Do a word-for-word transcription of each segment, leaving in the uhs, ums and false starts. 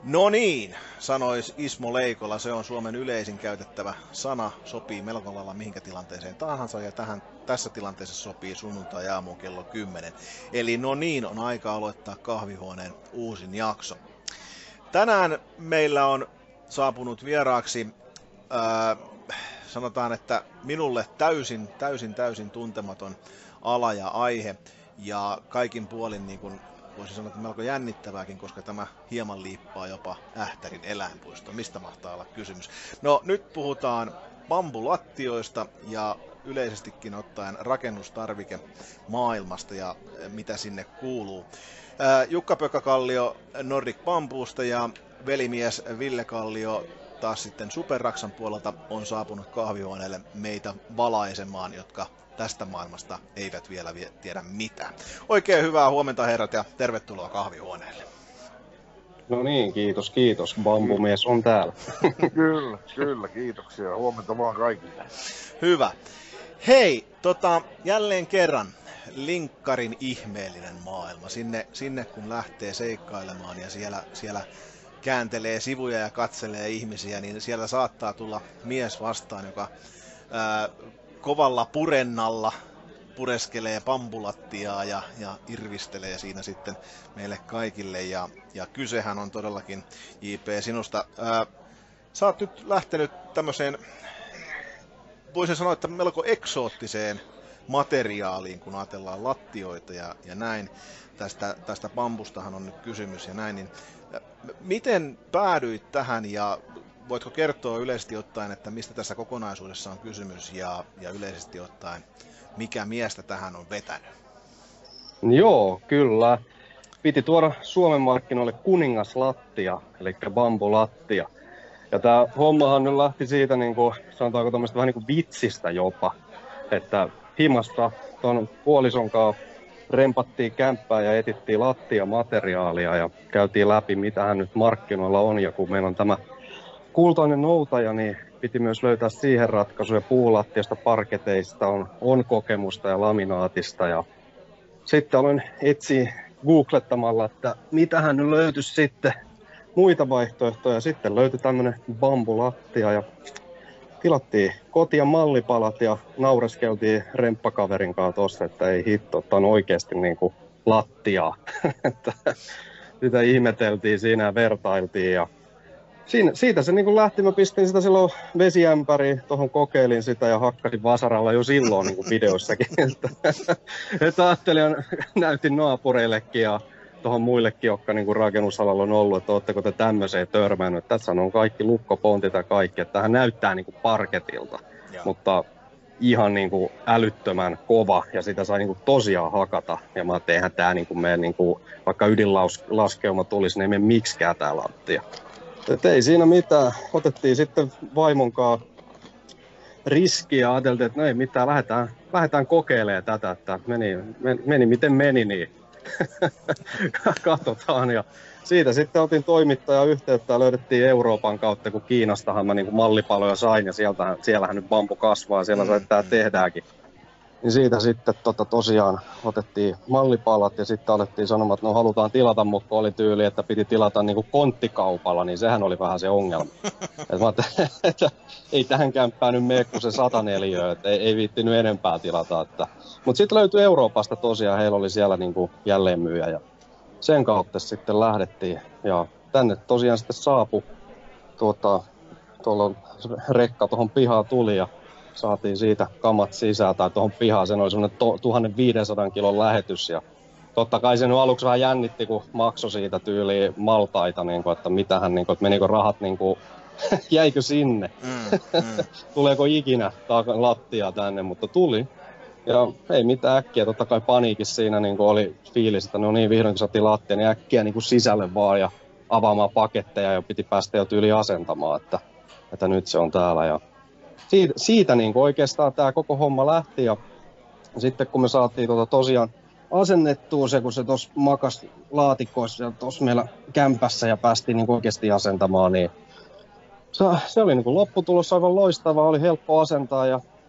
No niin, sanoisi Ismo Leikola, se on Suomen yleisin käytettävä sana, sopii melko lailla mihinkä tilanteeseen tahansa ja tähän, tässä tilanteessa sopii sunnuntai-aamu kello kymmenen. Eli no niin, on aika aloittaa kahvihuoneen uusin jakso. Tänään meillä on saapunut vieraaksi, ää, sanotaan, että minulle täysin, täysin, täysin tuntematon ala ja aihe ja kaikin puolin niin kuin voisi sanoa, että melko jännittävääkin, koska tämä hieman liippaa jopa Ähtärin eläinpuisto. Mistä mahtaa olla kysymys? No nyt puhutaan bambulattioista ja yleisestikin ottaen rakennustarvike maailmasta ja mitä sinne kuuluu. Jukka-Pekka Kallio Nordic Bambuusta ja velimies Ville Kallio taas sitten Superraksan puolelta on saapunut kahvihuoneelle meitä valaisemaan, jotka tästä maailmasta eivät vielä tiedä mitään. Oikein hyvää huomenta herrat ja tervetuloa kahvihuoneelle. No niin, kiitos, kiitos. Bambumies on täällä. Kyllä, kyllä, kiitoksia. Huomenta vaan kaikille. Hyvä. Hei, tota, jälleen kerran linkkarin ihmeellinen maailma. Sinne, sinne kun lähtee seikkailemaan ja siellä, siellä kääntelee sivuja ja katselee ihmisiä, niin siellä saattaa tulla mies vastaan, joka ää, kovalla purennalla pureskelee bambulattiaa ja, ja irvistelee siinä sitten meille kaikille. Ja, ja kysehän on todellakin, J P, sinusta. Ää, sä oot nyt lähtenyt tämmöiseen, voisin sanoa, että melko eksoottiseen materiaaliin, kun ajatellaan lattioita ja, ja näin. Tästä, tästä bambustahan on nyt kysymys ja näin. Niin, miten päädyit tähän ja voitko kertoa yleisesti ottaen, että mistä tässä kokonaisuudessa on kysymys ja, ja yleisesti ottaen, mikä miestä tähän on vetänyt? Joo, kyllä. Piti tuoda Suomen markkinoille kuningaslattia, eli bambulattia. Ja tää hommahan nyt lähti siitä, niin kuin, sanotaanko tämmöistä vähän niin kuin vitsistä jopa, että himasta ton puolison kanssa rempattiin kämppää ja etittiin lattiamateriaalia ja käytiin läpi, mitähän nyt markkinoilla on. Ja kun meillä on tämä kultainen noutaja, niin piti myös löytää siihen ratkaisuja. Puulattiasta, parketeista on, on kokemusta ja laminaatista. Ja sitten aloin etsiä googlettamalla, että mitähän nyt löytyisi sitten muita vaihtoehtoja. Sitten löytyi tämmöinen bambulattia ja tilattiin kotia mallipalat ja naureskeltiin remppakaverin kanssa tossa, että ei hitto, että on oikeasti niin kuin lattiaa. Sitä ihmeteltiin siinä ja vertailtiin ja Siinä, siitä se niin lähti, mä pistin sitä silloin vesiämpäriin, tuohon kokeilin sitä ja hakkasin vasaralla jo silloin niin videossakin. että, että ajattelin, näytin naapureillekin ja tuohon muillekin, jotka niin rakennusalalla on ollut, että ootteko te tämmöiseen törmännyt. Tässä on kaikki lukkopontit ja kaikki, että tämähän näyttää niin kuin parketilta, ja. Mutta ihan niin kuin älyttömän kova ja sitä sai niin kuin tosiaan hakata. Ja mä ajattelin, eihän tämä niin kuin mene, niin kuin, vaikka ydinlaskeuma tulisi, niin ei mene miksikään tää lattia. Et ei siinä mitään. Otettiin sitten vaimonkaan riskiä ja ajateltiin, että no ei mitään, lähdetään, lähdetään kokeilemaan tätä, että meni, meni, meni miten meni, niin katsotaan. Ja siitä sitten otin toimittajan yhteyttä ja löydettiin Euroopan kautta, kun Kiinastahan mä niin kuin mallipaloja sain ja sieltähän, siellähän nyt bambu kasvaa, siellä mm, se tää mm. tehdäänkin. Niin siitä sitten tota, tosiaan otettiin mallipalat ja sitten alettiin sanomaan, että no halutaan tilata, mutta oli tyyli, että piti tilata niin kuin konttikaupalla, niin sehän oli vähän se ongelma. Et mä ajattelin, että ei tähän kämppään nyt mene kuin se sata neliöä, että ei, ei viittinyt enempää tilata. Että. Mutta sitten löytyi Euroopasta tosiaan, heillä oli siellä niin kuin jälleenmyyjä ja sen kautta sitten lähdettiin. Ja tänne tosiaan sitten saapui, tuota, tuolla rekka tuohon pihaan tuli ja saatiin siitä kamat sisään tai tuohon pihaan. Sen oli semmoinen tuhatviisisataa kilon lähetys. Ja totta kai se nyt aluksi vähän jännitti, kun maksoi siitä tyyliin maltaita, niin kuin, että mitähän, niin kuin, että menikö rahat, niin kuin, jäikö sinne. Mm, mm. Tuleeko ikinä lattia tänne, mutta tuli. Ja ei mitään äkkiä, totta kai paniikissa siinä niin kuin oli fiilis, että no niin, vihdoinkin saatiin lattia, niin äkkiä niin kuin sisälle vaan ja avaamaan paketteja ja piti päästä jo tyyliin asentamaan, että, että nyt se on täällä. Ja Siitä, siitä niin kuin oikeastaan tämä koko homma lähti ja sitten kun me saatiin tuota tosiaan asennettua se, kun se tuossa makas laatikoissa ja tuossa meillä kämpässä ja päästiin niin kuin oikeasti asentamaan, niin se, se oli niin kuin lopputulos aivan loistava, oli helppo asentaa ja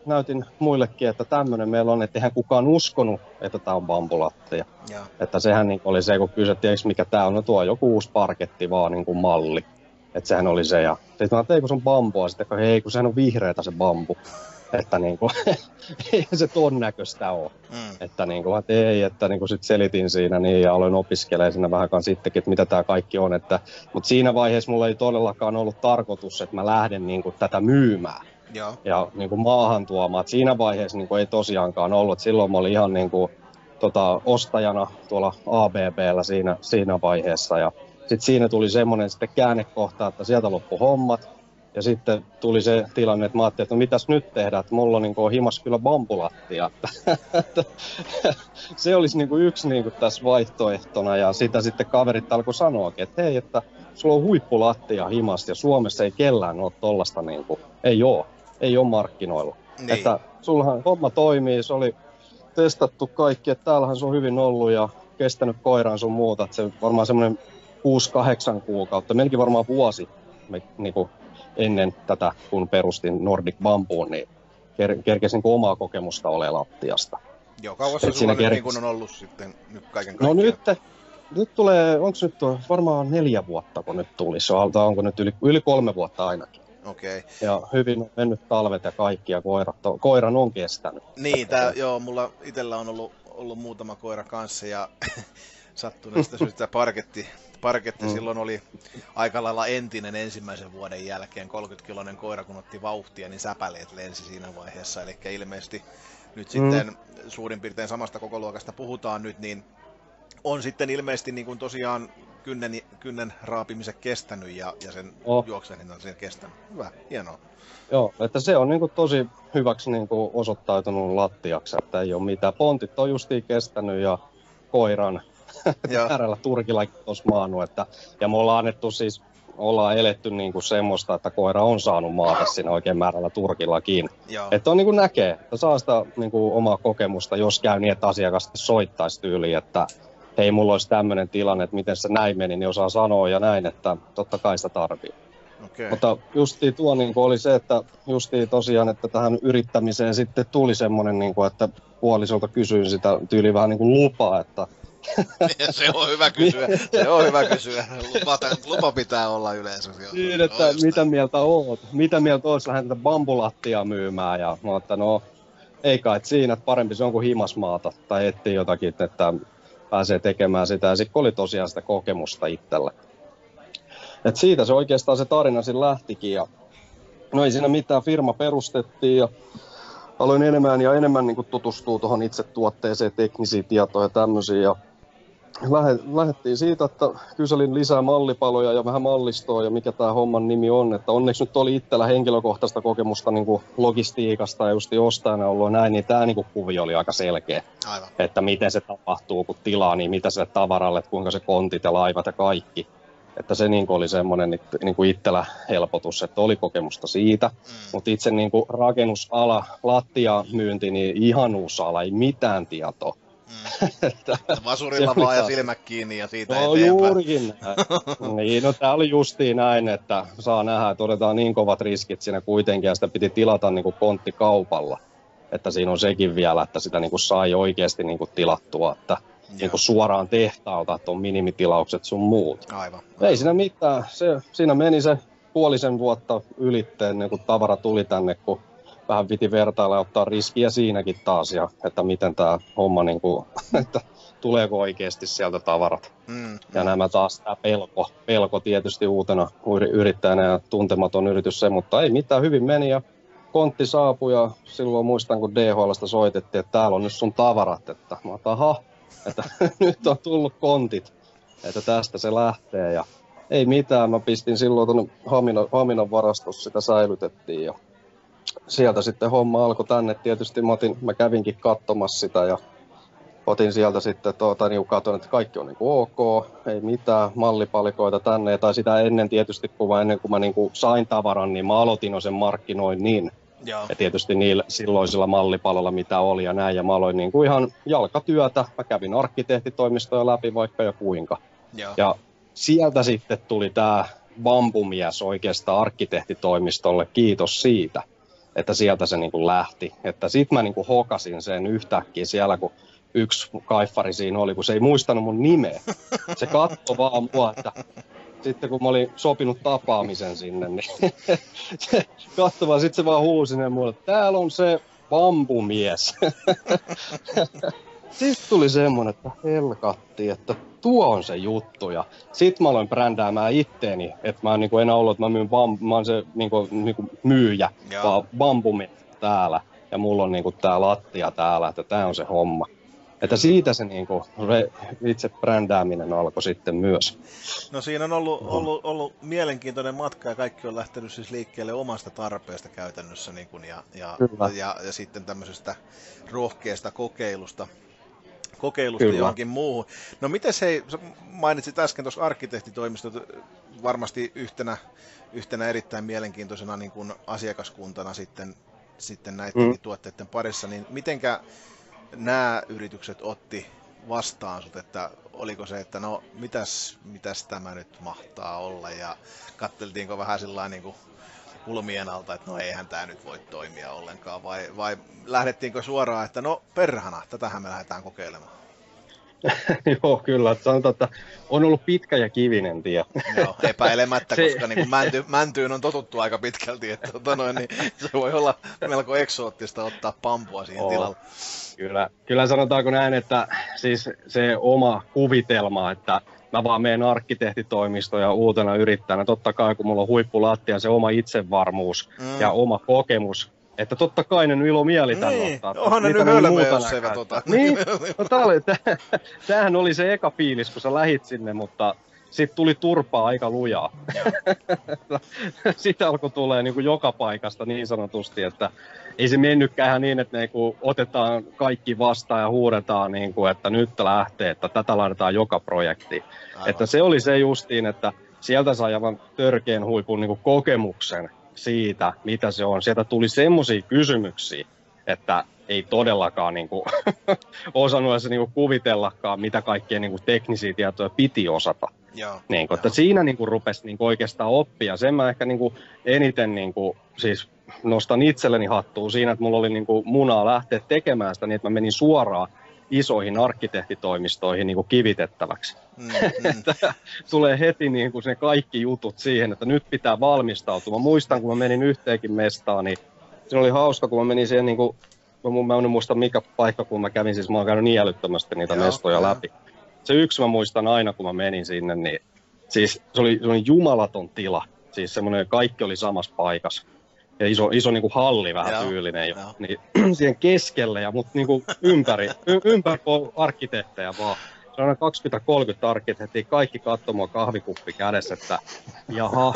näytin muillekin, että tämmönen meillä on, että eihän kukaan uskonut, että tää on bambulattia. Ja. Että sehän niin oli se, kun kysyttiin, eikö mikä tää on, no tuo on joku uusi parketti vaan niin kuin malli. Että sehän oli se, ja sitten mä ajattelin, kun se on bambua, sitten kun hei, kun sehän on vihreätä se bambu. Että niinku, ei se ton näköistä oo. Mm. Että niinku, että ei, että niinku sit selitin siinä niin, ja aloin opiskelemaan siinä vähän kanssa sittenkin, että mitä tää kaikki on. Että, mut siinä vaiheessa mulla ei todellakaan ollut tarkoitus, että mä lähden niinku tätä myymään. Joo. Ja niinku maahan tuomaan. Et siinä vaiheessa niinku ei tosiaankaan ollut. Et silloin mä olin ihan niinku, tota, ostajana tuolla A B B:llä siinä, siinä vaiheessa. Ja sit siinä tuli semmonen sitten käännekohta, että sieltä loppui hommat. Ja sitten tuli se tilanne, että mä ajattelin, että no mitäs nyt tehdään, että mulla on niin kuin himas kyllä bambulattia. Se olisi niin kuin yksi niin kuin tässä vaihtoehtona, ja sitä sitten kaverit alkoi sanoakin, että hei, että sulla on huippulattia himas ja Suomessa ei kellään ole tollasta, niin kuin, ei oo, ei ole markkinoilla. Niin. Että sullahan homma toimii, se oli testattu kaikki, että täällähän se on hyvin ollut ja kestänyt koiraan sun muuta, että se varmaan semmoinen kuusi kahdeksan kuukautta, melkein varmaan vuosi me, niin kuin ennen tätä, kun perustin Nordic Bambuun, niin ker- kerkesin niin omaa kokemusta ole lattiasta. Joo, kauas se sulla ker- niin kun on ollut sitten nyt kaiken kaikkiaan? No nyt, nyt tulee, onko nyt varmaan neljä vuotta, kun nyt tulisi, onko nyt yli, yli kolme vuotta ainakin. Okei. Okay. Ja hyvin on mennyt talvet ja kaikki, ja koirat on, koiran on kestänyt. Niin, tää, joo, mulla itsellä on ollut, ollut muutama koira kanssa, ja sattuneesta syystä parketti, parketti mm. silloin oli aika lailla entinen ensimmäisen vuoden jälkeen, kolmekymmenkiloinen koira kun otti vauhtia, niin säpäleet lensi siinä vaiheessa, eli ilmeisesti nyt mm. sitten suurin piirtein samasta kokoluokasta puhutaan nyt, niin on sitten ilmeisesti niin kuin tosiaan kynnen, kynnen raapimisen kestänyt ja, ja sen oh. juoksen on sen kestänyt. Hyvä, hienoa. Joo, että se on niin kuin tosi hyväksi niin kuin osoittautunut lattiaksi, että ei ole mitään. Pontit on justiin kestänyt ja koiran väärällä turkilla tuossa maannut, että, ja me ollaan annettu siis, ollaan eletty niinku semmoista, että koira on saanut maata siinä oikein määrällä turkillakin. Joo. Että on niinku näkee, että saa sitä niinku omaa kokemusta, jos käy niin, että asiakas soittaisi tyyliin, että hei, mulla olisi tämmöinen tilanne, että miten se näin meni, niin osaa sanoa ja näin, että totta kai sitä tarvii. Okay. Mutta justiin tuo niinku oli se, että justiin tosiaan, että tähän yrittämiseen sitten tuli semmoinen, niinku, että puolisolta kysyin sitä tyyliin vähän niinku lupaa, että se on hyvä kysyä, se on hyvä kysyä. Lupa, lupa pitää olla yleensä. Niin, että Oista. mitä mieltä oot? Mitä mieltä oot, lähden tätä bambulattia myymään? Ja mä oon, että no, ei kai siinä, että parempi se on kuin himasmaata. Tai etsii jotakin, että pääsee tekemään sitä. Ja sitten oli tosiaan sitä kokemusta itsellä. Et siitä se oikeastaan se tarina siinä lähtikin. Ja no ei siinä mitään, firma perustettiin ja aloin enemmän ja enemmän niin kuin tutustua tuohon itse tuotteeseen, teknisiin tietoja ja tämmöisiä. Ja lähdettiin siitä, että kyselin lisää mallipaloja ja vähän mallistoa ja mikä tämä homman nimi on. Että onneksi nyt oli itsellä henkilökohtaista kokemusta niin kuin logistiikasta ja just ostajana ollut näin, niin tämä niin kuin kuvio oli aika selkeä. Aivan. Että miten se tapahtuu, kun tilaa, niin mitä sille tavaralle, että kuinka se kontit ja laivat ja kaikki. Että se niin kuin oli semmoinen niin kuin itsellä helpotus, että oli kokemusta siitä. Mm. Mutta itse niin kuin rakennusala, lattiamyynti, niin ihanuusala, ei mitään tietoa. Mm. Vasurilla vaan ja silmät kiinni ja siitä no, eteenpäin. Juurikin näin. Niin, no tää oli justiin näin, että saa nähdä, että otetaan niin kovat riskit siinä kuitenkin, ja sitä piti tilata niin kuin konttikaupalla. Että siinä on sekin vielä, että sitä niin kuin sai oikeasti niin kuin tilattua, että niin kuin suoraan tehtaalta, että on minimitilaukset sun muut. Aivan. Ei siinä mitään. Se, siinä meni se puolisen vuotta ylitteen, niin kun tavara tuli tänne, kun vähän piti vertailla ja ottaa riskiä siinäkin taas, ja että miten tämä homma, niin kuin, että tuleeko oikeasti sieltä tavarat. Mm, ja mm. nämä taas tämä pelko, pelko tietysti uutena yrittäjänä ja tuntematon yritys se, mutta ei mitään, hyvin meni ja kontti saapui ja silloin muistan, kun D H L:stä soitettiin, että täällä on nyt sun tavarat, että mä otan, aha, että nyt on tullut kontit, että tästä se lähtee ja ei mitään, mä pistin silloin tuonne Haminan, Haminan varastossa, sitä säilytettiin ja sieltä sitten homma alkoi tänne. Tietysti mä, otin, mä kävinkin katsomassa sitä ja otin sieltä sitten, tuota, niin katsoin, että kaikki on niin kuin ok, ei mitään mallipalikoita tänne. Tai sitä ennen tietysti, kun ennen kuin mä niin kuin sain tavaran, niin mä aloitin jo sen markkinoinnin. Joo. Ja tietysti niillä silloisilla mallipaloilla, mitä oli ja näin. Ja mä aloin niin kuin ihan jalkatyötä. Mä kävin arkkitehtitoimistoja läpi vaikka ja kuinka. Joo. Ja sieltä sitten tuli tää bambumies oikeastaan arkkitehtitoimistolle. Kiitos siitä. että sieltä se niin kuin lähti. Että sit mä niin kuin hokasin sen yhtäkkiä siellä, kun yksi kaiffari siinä oli, kun se ei muistanut mun nimeä. Se katsoi vaan mua, että sitten kun mä olin sopinut tapaamisen sinne, niin se katsoi vaan, sit se vaan huusi sinne mulle, että täällä on se bambumies. Sitten tuli semmonen, että helkatti, että tuo on se juttu. Ja sit mä aloin brändäämään itteeni, että mä en niinku enää ollut, että mä, myyn bam, mä oon se niinku, niinku myyjä, Joo. vaan bambumies täällä. Ja mulla on niinku tää lattia täällä, että tää on se homma. Että siitä se niinku itse brändääminen alkoi sitten myös. No siinä on ollut, ollut, ollut mielenkiintoinen matka ja kaikki on lähtenyt siis liikkeelle omasta tarpeesta käytännössä niin kuin, ja, ja, ja, ja sitten tämmöisestä rohkeasta kokeilusta, kokeilusta johonkin muuhun. No mites hei, sä mainitsit äsken tuossa arkkitehtitoimistot varmasti yhtenä, yhtenä erittäin mielenkiintoisena niin kuin asiakaskuntana sitten, sitten näiden mm. tuotteiden parissa, niin mitenkä nämä yritykset otti vastaan sut, että oliko se, että no mitäs, mitäs tämä nyt mahtaa olla ja katteltiinko vähän sillä niin kuin kulmien alta, että no eihän tämä nyt voi toimia ollenkaan vai, vai lähdettiinkö suoraan, että no perhana, tätähän me lähdetään kokeilemaan? Joo, kyllä. Sanotaan, että on ollut pitkä ja kivinen tie. Joo, epäilemättä, se... koska niin kuin mänty, mäntyyn on totuttu aika pitkälti, että tota noin, niin se voi olla melko eksoottista ottaa pampua siihen oh. tilalle. Kyllä, kyllä sanotaanko näin, että siis se oma kuvitelma, että mä vaan menen arkkitehtitoimistoon ja uutena yrittäjänä, totta kai kun mulla on huippulattia, se oma itsevarmuus mm. ja oma kokemus, että totta kai ne nyt ilo mieli tänne niin, ottaa. Onhan ne nyt hölmöjä, jos eivät ota. Niin, no tää oli, tämähän oli se eka fiilis, kun sä lähit sinne, mutta sitten tuli turpaa aika lujaa. Sitten alkoi tulee niin kuin joka paikasta niin sanotusti, että ei se mennytkään niin, että niin kuin otetaan kaikki vastaan ja huudetaan, niin kuin, että nyt lähtee, että tätä laitetaan joka projektiin. Että se oli se justiin, että sieltä sai aivan törkeän huipun niin kuin kokemuksen siitä, mitä se on. Sieltä tuli semmoisia kysymyksiä, että ei todellakaan niin kuin, osannut edes niin kuin kuvitellakaan, mitä kaikkia niin kuin teknisiä tietoja piti osata. Joo, niin kuin, että siinä niin kuin, rupesi niin kuin, oikeastaan oppia. Sen mä ehkä niin kuin, eniten niin kuin, siis nostan itselleni hattua siinä, että mulla oli niin kuin, munaa lähteä tekemään sitä niin, että mä menin suoraan isoihin arkkitehtitoimistoihin niin kuin kivitettäväksi. Mm, mm. Tulee heti niin kuin, ne kaikki jutut siihen, että nyt pitää valmistautua. Mä muistan, kun mä menin yhteenkin mestaan, niin se oli hauska, kun mä menin siihen, niin kuin, mä en muista mikä paikka, kun mä kävin, siis mä oon käynyt niin älyttömästi niitä Joo, mestoja ja. läpi. Se yksi mä muistan aina, kun mä menin sinne, niin siis se oli, se oli jumalaton tila. Siis semmoinen, kaikki oli samassa paikassa. Ja iso, iso niin kuin halli vähän Joo, tyylinen jo. Niin, siihen keskelle ja mut niin kuin ympäri, y, ympäri arkkitehtejä vaan. Se on kaksikymmentä kolmekymmentä arkkitehtiä, kaikki katsoi mua kahvikuppi kädessä, että jaha.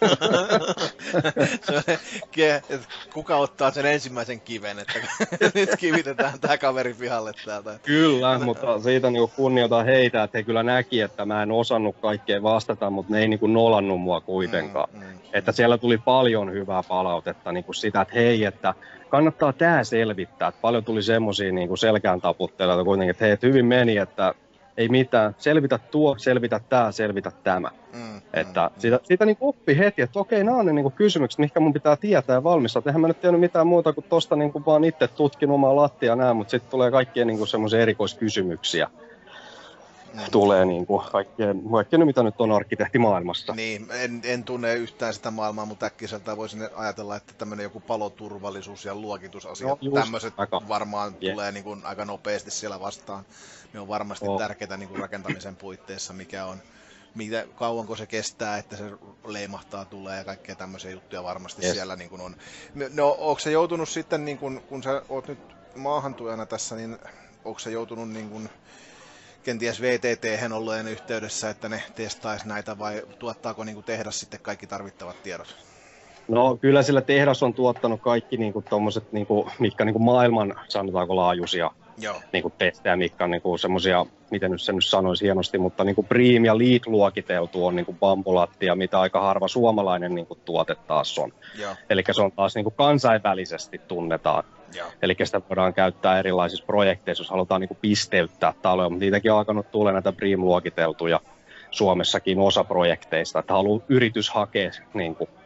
Kuka ottaa sen ensimmäisen kiven, että nyt kivitetään tää kaveri pihalle täältä. Kyllä, mutta siitä niinku kunnioitan heitä, että he kyllä näki, että mä en osannut kaikkeen vastata, mutta ne ei niinku nolannut mua kuitenkaan. Mm, mm, että siellä tuli paljon hyvää palautetta niinku sitä, että hei, että kannattaa tää selvittää. Että paljon tuli semmosia niinku selkään taputtelijoita kuitenkin, että hei, että hyvin meni, että ei mitään, selvitä tuo, selvitä tää, selvitä tämä. Mm, että mm, siitä, siitä niin oppi heti, että okei, nämä on ne niin kysymykset, mitkä mun pitää tietää ja valmistaa. Eihän mä nyt tiennyt mitään muuta kuin tosta niin kuin vaan itse tutkin omaa lattia nää, mutta sitten tulee kaikkia niin semmoisia erikoiskysymyksiä. Mm. Tulee niin kuin kaikkea, kaikkea, mitä nyt on arkkitehtimaailmassa. Niin, en, en tunne yhtään sitä maailmaa, mutta äkkiseltään voisin ajatella, että tämmöinen joku paloturvallisuus ja luokitusasiat, no, tämmöiset varmaan yeah. tulee niin kuin aika nopeasti siellä vastaan. Ne on varmasti oh. tärkeitä niin kuin rakentamisen puitteissa, mikä on, mitä, kauanko se kestää, että se leimahtaa tulee ja kaikkea tämmöisiä juttuja varmasti yes. siellä niin kuin on. No, onko se joutunut sitten, niin kuin, kun sä oot nyt maahantujana tässä, niin onko se joutunut niin kuin, kenties V T T:hen olleen yhteydessä, että ne testaisi näitä vai tuottaako niin kuin tehdas sitten kaikki tarvittavat tiedot? No kyllä sillä tehdas on tuottanut kaikki niinku tommoset, niinku, mitkä niinku maailman, sanotaanko laajuisia niinku testejä, mitkä on niinku semmosia, miten nyt sen nyt sanoisi hienosti, mutta niinku Preem ja Lead luokiteltu on niinku bambulattia, mitä aika harva suomalainen niinku tuote taas on. Eli se on taas niinku kansainvälisesti tunnetaan. Eli sitä voidaan käyttää erilaisissa projekteissa, jos halutaan niinku pisteyttää taloja, mutta niitäkin on alkanut tulla näitä Preem luokiteltuja Suomessakin osa projekteista, että haluaa yritys hakea niinku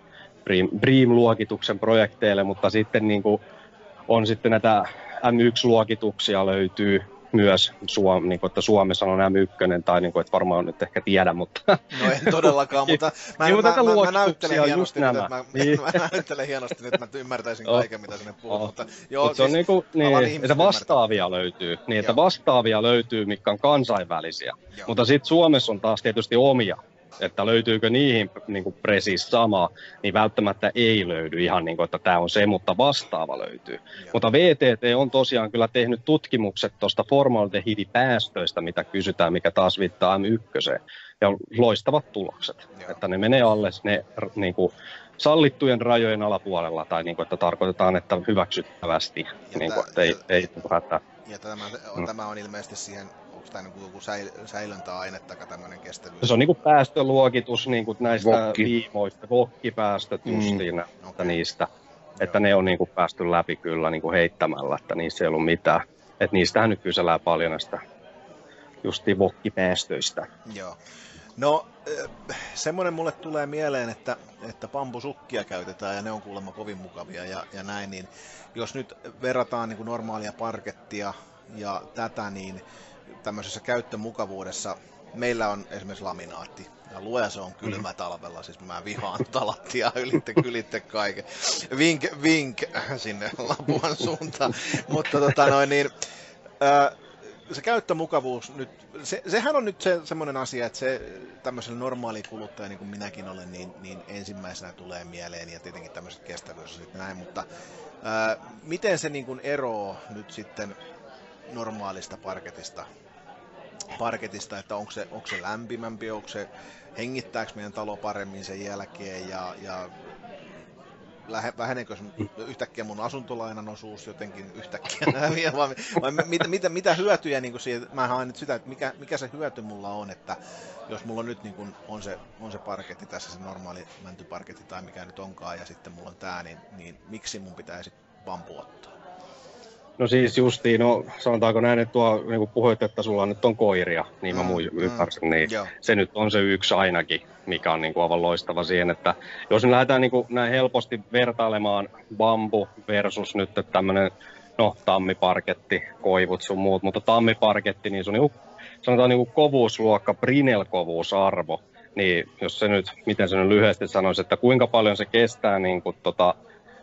BREEAM-luokituksen projekteille, mutta sitten niin kuin on sitten näitä M yksi-luokituksia löytyy myös, Suom, niin kuin, että Suomessa on M yksi, tai niin kuin, että varmaan nyt ehkä tiedä, mutta... No en todellakaan, mutta mä, niin, mä, mä, mä, mä näyttelen hienosti nyt, että mä, niin. mä näyttelen hienosti nyt, että mä ymmärtäisin kaiken, mitä sinne puhuu, oh. mutta joo, Mut se siis, on niinku, niin, että vastaavia ymmärtää. löytyy, niin, Joo. että vastaavia löytyy, mitkä on kansainvälisiä, Joo. mutta sitten Suomessa on taas tietysti omia, että löytyykö niihin niin kuin presis sama, niin välttämättä ei löydy ihan niin kuin, että tämä on se, mutta vastaava löytyy. Joo. Mutta V T T on tosiaan kyllä tehnyt tutkimukset tuosta formaldehidipäästöistä, mitä kysytään, mikä taas viittaa M yksi, ja loistavat tulokset, Joo. että ne menee alle ne niin kuin, sallittujen rajojen alapuolella, tai niin kuin, että tarkoitetaan, että hyväksyttävästi, niin kuin, että ei, ei hätää. Ja tämä on, Mm. tämä on ilmeisesti siihen, onko tämä niin joku säil, säilöntäaine tai tämmöinen kestävyys? Se on niinku päästöluokitus niinku näistä Vokki. viimoista, vokkipäästöt justiin, Mm. että Okei. niistä. Että ne on niinku päästy läpi kyllä niinku heittämällä, että niissä ei ollut mitään. Että niistähän nyt kysellään paljon näistä justiin vokkipäästöistä. Joo. No, eh, semmoinen mulle tulee mieleen, että, että bambusukkia käytetään ja ne on kuulemma kovin mukavia ja, ja näin, niin jos nyt verrataan niin kuin normaalia parkettia ja tätä, niin tämmöisessä käyttömukavuudessa meillä on esimerkiksi laminaatti. Ja luoja se on kylmä talvella, siis mä vihaan tota lattiaa ylitte kylitte kaiken. Vink, vink sinne Lapuan suuntaan. Mutta tota noin niin, ää, se käyttömukavuus nyt, se, sehän on nyt se, semmoinen asia, että se tämmöiselle normaali kuluttaja, niin kuin minäkin olen, niin, niin ensimmäisenä tulee mieleen ja tietenkin tämmöiset kestävyys ja sitten näin, mutta ää, miten se niin kuin eroo nyt sitten normaalista parketista, parketista, että onko se, onko se lämpimämpi, onko se, hengittääkö meidän talo paremmin sen jälkeen ja, ja lähe, väheneekö yhtäkkiä mun asuntolainan osuus jotenkin yhtäkkiä häviää, vai, vai mitä, mitä, mitä hyötyjä niin siitä, mä haen nyt sitä, että mikä, mikä se hyöty mulla on, että jos mulla nyt niin kuin on, se, on se parketti tässä, se normaali mäntyparketti tai mikä nyt onkaan, ja sitten mulla on tää, niin, niin miksi mun pitäisi bambu ottaa? No siis justiin, no sanotaanko näin, että tuo niin kuin puhuit, että sulla nyt on koiria, niin mä Mm, muu mm, ymmärsin, niin joo. se nyt on se yksi ainakin, mikä on niin kuin aivan loistava siihen, että jos me lähdetään niin kuin näin helposti vertailemaan bambu versus nyt tämmöinen, no tammiparketti, koivut sun muut, mutta tammiparketti, niin se on niin kuin, sanotaan niin kuin kovuusluokka, Brinell-kovuusarvo, niin jos se nyt, miten se nyt lyhyesti sanoisi, että kuinka paljon se kestää niin kuin tota,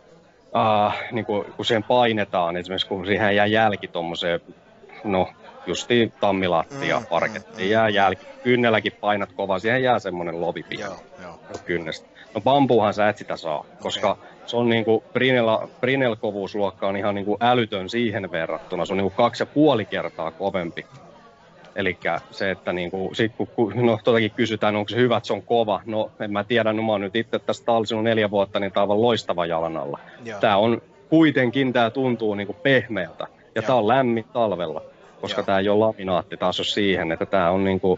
Uh, niin kun, kun siihen painetaan, esimerkiksi kun siihen jää jälki tommoseen, no justiin tammilattia Mm, parkettiin, mm, jää mm. jälki, kynnelläkin painat kovaa, siihen jää semmonen lovipiha Joo, joo. kynnestä. No bambuuhan sä et sitä saa, koska Okei. se on niinku, Brinell- Brinell-kovuusluokka on ihan niinku älytön siihen verrattuna, se on niinku kaksi ja puoli kertaa kovempi. Elikkä se, että niinku, sit kun no, totakin kysytään, onko se hyvä, että se on kova. No en mä tiedä, no mä oon nyt itse tästä talsinut neljä vuotta, niin tää on aivan loistava jalan alla. Joo. Tää on kuitenkin, tää tuntuu niinku pehmeältä. Ja Joo. tää on lämmin talvella, koska Joo. tää ei ole laminaatti taas on siihen, että tää on niinku,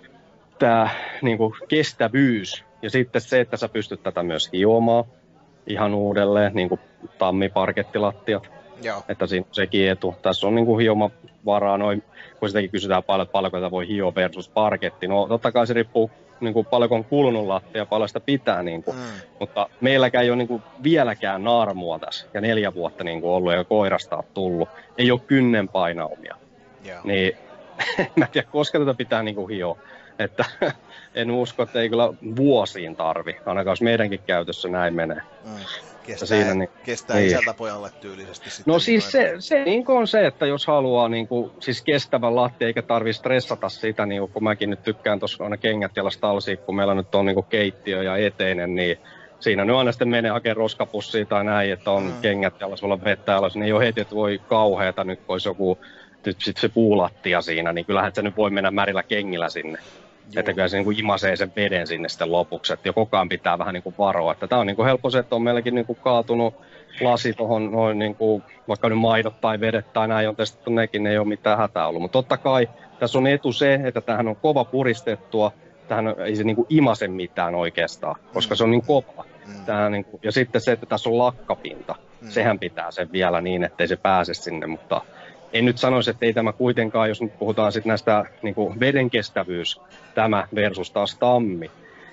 tää niinku kestävyys. Ja sitten se, että sä pystyt tätä myös hiomaan ihan uudelleen, niinku tammiparkettilattiat. Joo. Että siinä on sekin etu. Tässä on niinku hiomavaraa, noin, kun sitäkin kysytään paljon, että paljonko tätä voi hioa versus parketti. No totta kai se riippuu niinku, paljonko on kulunut lattia ja paljon sitä pitää. Niinku. Mm. Mutta meilläkään ei ole niinku, vieläkään naarmua tässä ja neljä vuotta niinku, ollut ja koirasta on tullut. Ei ole kynnen painaumia. Joo. Niin mä en tiedä, koska tätä pitää niinku, hioa. Että en usko, että ei kyllä vuosiin tarvi, ainakaan jos meidänkin käytössä näin menee. Mm. Kestää, siinä niin- kestää niin. isältä pojalle tyylisesti sitten. No niin siis kuin, se, se niin on se, että jos haluaa niin kuin, siis kestävän lattia eikä tarvitse stressata sitä, niin kun mäkin nyt tykkään tuossa aina kengät jalas talsiin, kun meillä nyt on niin kuin keittiö ja eteinen, niin siinä nyt aina sitten menee hakemaan roskapussia tai näin, että on Mm. kengät jalas, olla vettä jalas, niin ei ole heti, että voi kauheata nyt, kun olisi joku nyt sit se puulattia siinä, niin kyllähän se nyt voi mennä märillä kengillä sinne. Joo. Että kyllä se niin kuin imasee sen veden sinne sitten lopuksi, että jo koko ajan pitää vähän niin kuin varoa. Että tämä on niin kuin helppo se, että on meilläkin niin kuin kaatunut lasi tuohon noin niin kuin, vaikka nyt maidot tai vedet tai näin on testattu nekin, ne ei ole mitään hätää ollut. Mutta totta kai tässä on etu se, että tämähän on kova puristettua, tähän ei se niin kuin imase mitään oikeastaan, koska Mm. se on niin kova. Mm. Tämähän niin kuin, ja sitten se, että tässä on lakkapinta, Mm. sehän pitää sen vielä niin, ettei se pääse sinne, mutta en nyt sanoisi, että ei tämä kuitenkaan, jos nyt puhutaan sitten näistä niin kuin veden kestävyys, tämä versus taas tammi,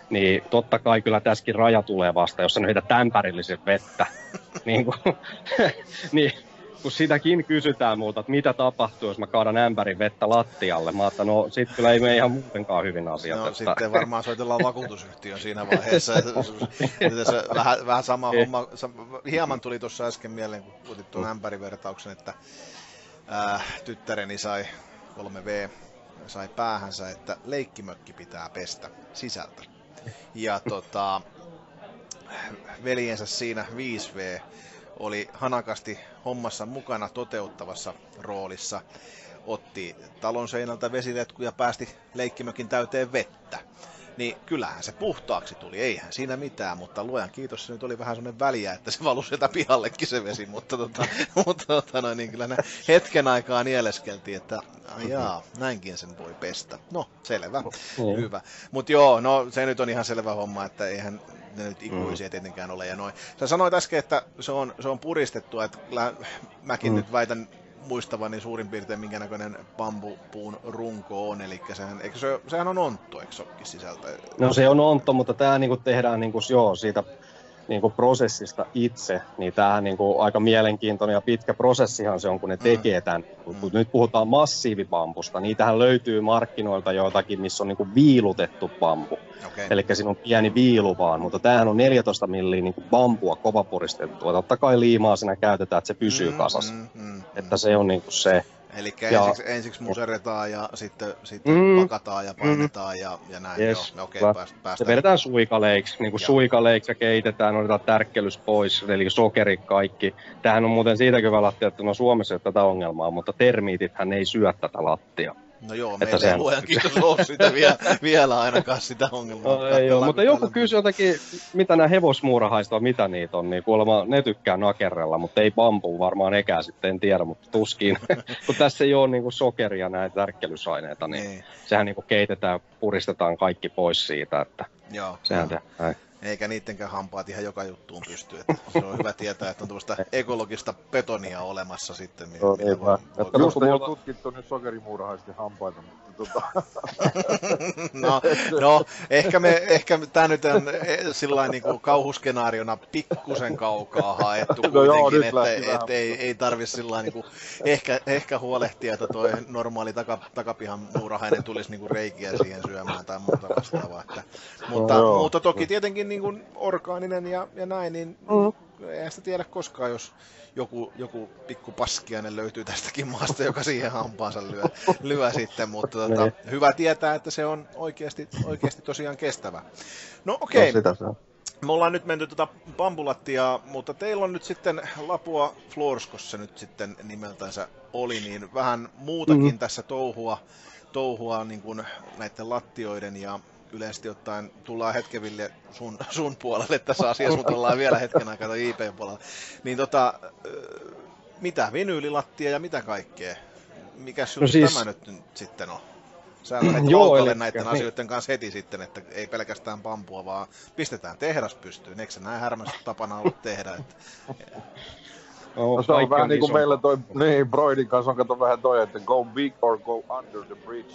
niin totta kai kyllä tässäkin raja tulee vasta, jos sä heität ämpärillisen vettä. niin, kun, niin kun sitäkin kysytään multa, että mitä tapahtuu, jos mä kaadan ämpärin vettä lattialle. Mä että no sit kyllä ei mene ihan muutenkaan hyvin asiat. No että... sitten varmaan soitellaan vakuutusyhtiön siinä vaiheessa. Että, että vähän, vähän sama homma. Hieman tuli tuossa äsken mieleen, kun puhutit tuon ämpärivertauksen, että ää, tyttäreni sai kolme V sai päähänsä, että leikkimökki pitää pestä sisältä. Ja tota, veljensä siinä viisi V oli hanakasti hommassa mukana toteuttavassa roolissa. Otti talon seinältä vesiletku ja päästi leikkimökin täyteen vettä. Niin kyllähän se puhtaaksi tuli, eihän siinä mitään, mutta luojan kiitos, se nyt oli vähän sellainen väliä, että se valui sieltä pihallekin se vesi, mutta, tota, mutta tota, no, niin kyllä ne hetken aikaa nieleskeltiin, että jaa, näinkin sen voi pestä. No, selvä, mm. hyvä. Mutta joo, no se nyt on ihan selvä homma, että eihän ne nyt ikuisia tietenkään ole ja noin. Sä sanoit äsken, että se on, se on puristettu, että mäkin mm. nyt väitän muistavani suurin piirtein minkä näköinen bambupuun runko on, eli sehän, eikö se, sehän on ontto, eikö se olekin sisältä? No se on ontto, mutta tämä niinku tehdään niinku, joo, siitä niinku prosessista itse, niin tämähän niinku aika mielenkiintoinen ja pitkä prosessihan se on, kun ne tekee tämän. Mm. Kun nyt puhutaan massiivibambusta, niitähän löytyy markkinoilta joitakin, missä on niinku viilutettu bambu. Okay. Eli siinä on pieni viilu vaan, mutta tämähän on neljätoista milliä niinku bambua kovapuristettua. Totta kai liimaa siinä käytetään, että se pysyy kasassa. Mm, mm, mm, että se on niinku se. Eli ensiksi, ensiksi museretaan ja sitten, sitten mm, pakataan ja painetaan mm, ja, ja näin. Yes, joo, okei, okay, päästään. Se vedetään suikaleiksi, niin kuin suikaleiksi ja keitetään, otetaan tärkkelys pois, eli sokeri kaikki. Tämähän on muuten siitäkin hyvä lattia, että no Suomessa ei ole tätä ongelmaa, mutta termiitithän ei syö tätä lattia. No joo, meillä ei luojan kiitos ole sitä vielä, vielä ainakaan sitä ongelmaa. No, ei ole, mutta joku kysyi jotakin, mitä nämä hevosmuurahaiset on, mitä niitä on, niin kuulemma ne tykkää nakerrella, mutta ei bambuu varmaan ekään sitten, en tiedä, mutta tuskin. Kun tässä ei ole niinku sokeria näitä tärkkelysaineita, niin ei. Sehän niinku keitetään, puristetaan kaikki pois siitä, että joo, sehän joo. Te, eikä niittenkään hampaat ihan joka juttuun pysty. Että se on hyvä tietää, että on tuollaista ekologista betonia olemassa sitten. No, mitä voi, voi just ei ole tutkittu nyt sokerimuurahaisten hampaita, mutta tota... no, no, ehkä, me, ehkä tämä nyt on sillain niin kuin kauhuskenaariona pikkusen kaukaa haettu kuitenkin, no joo, että et ei, ei tarvitse sillain niin kuin ehkä, ehkä huolehtia, että tuo normaali taka, takapihan muurahainen tulisi niin kuin reikiä siihen syömään tai muuta vastaavaa. Että, mutta, no, mutta toki tietenkin niin kuin orgaaninen ja, ja näin, niin mm. eihän sitä tiedä koskaan, jos joku, joku pikku paskiainen löytyy tästäkin maasta, joka siihen hampaansa lyö, lyö sitten, mutta tota, hyvä tietää, että se on oikeasti, oikeasti tosiaan kestävä. No okei, okay. No, me ollaan nyt menty tuota bambulattiaa, mutta teillä on nyt sitten Lapua Florskossa nyt sitten nimeltänsä oli, niin vähän muutakin mm-hmm. tässä touhua, touhua niin kuin näiden lattioiden ja yleisesti ottaen tullaan hetkeville sun, sun puolelle tässä asiassa, mutta ollaan vielä hetken aikaa I P:n puolella. Niin tota, mitä vinyylilattia ja mitä kaikkea? Mikäs juttu no siis... tämä nyt, nyt sitten on? Sä lähdet laukalle näiden niin. asioiden kanssa heti sitten, että ei pelkästään bambua, vaan pistetään tehdas pystyyn. Eikö se näin härmästi tapana ollut tehdä? Että... No, no se on vähän niin kuin meillä toi, niin Broidin kanssa on kato vähän toi, että go big or go under the bridge.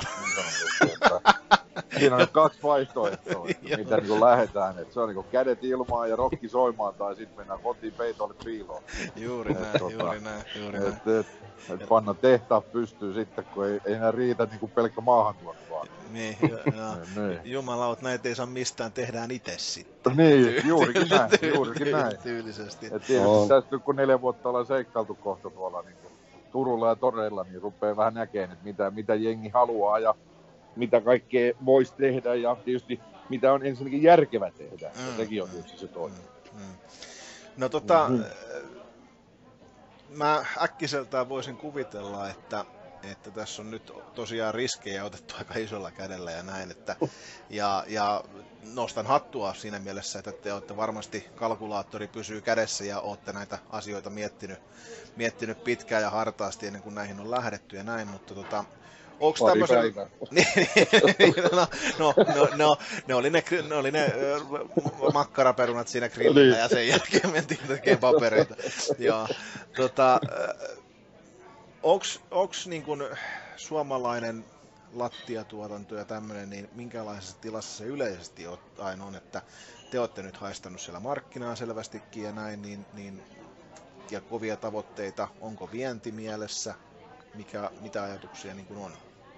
Siinä on kaksi vaihtoehtoa, mitä niin lähdetään. Et se on niin kädet ilmaan ja rokki soimaan tai sitten mennään kotiin peitolle piiloon. Juuri näin, tota, juuri näin, juuri näin. Et, et, et panna tehtaat pystyy sitten, kun ei, ei enää riitä niin pelkkä maahantuonti vaan. Niin, niin. Jumalaut, näitä ei saa mistään, tehdään itse sitten. Niin, juurikin näin, juurikin näin. Tyylisesti. Et tietysti tästä kun neljä vuotta ollaan seikkailtu kohta tuolla niin Turulla ja toreilla, niin rupeaa vähän näkemään, että mitä, mitä jengi haluaa ja mitä kaikkea voisi tehdä ja tietysti mitä on ensinnäkin järkevä tehdä. Mm, ja sekin on tietysti se toinen. Mm, mm. No tota, mm-hmm. mä äkkiseltään voisin kuvitella, että, että tässä on nyt tosiaan riskejä otettu aika isolla kädellä ja näin. Että, ja, ja nostan hattua siinä mielessä, että te olette varmasti, kalkulaattori pysyy kädessä ja olette näitä asioita miettinyt, miettinyt pitkään ja hartaasti ennen kuin näihin on lähdetty ja näin, mutta tota, onks tämmösen... no, no, no, no, ne oli ne, ne, oli ne makkaraperunat siinä grillillä ja sen jälkeen mentiin tekemään papereita. Ja, tota, onks, onks niin kun suomalainen lattiatuotanto ja tämmöinen, niin minkälaisessa tilassa se yleisesti ottaen on, että te olette nyt haistanut siellä markkinaa selvästikin ja näin, niin, niin ja kovia tavoitteita, onko vienti mielessä, mikä, mitä ajatuksia niin kuin on?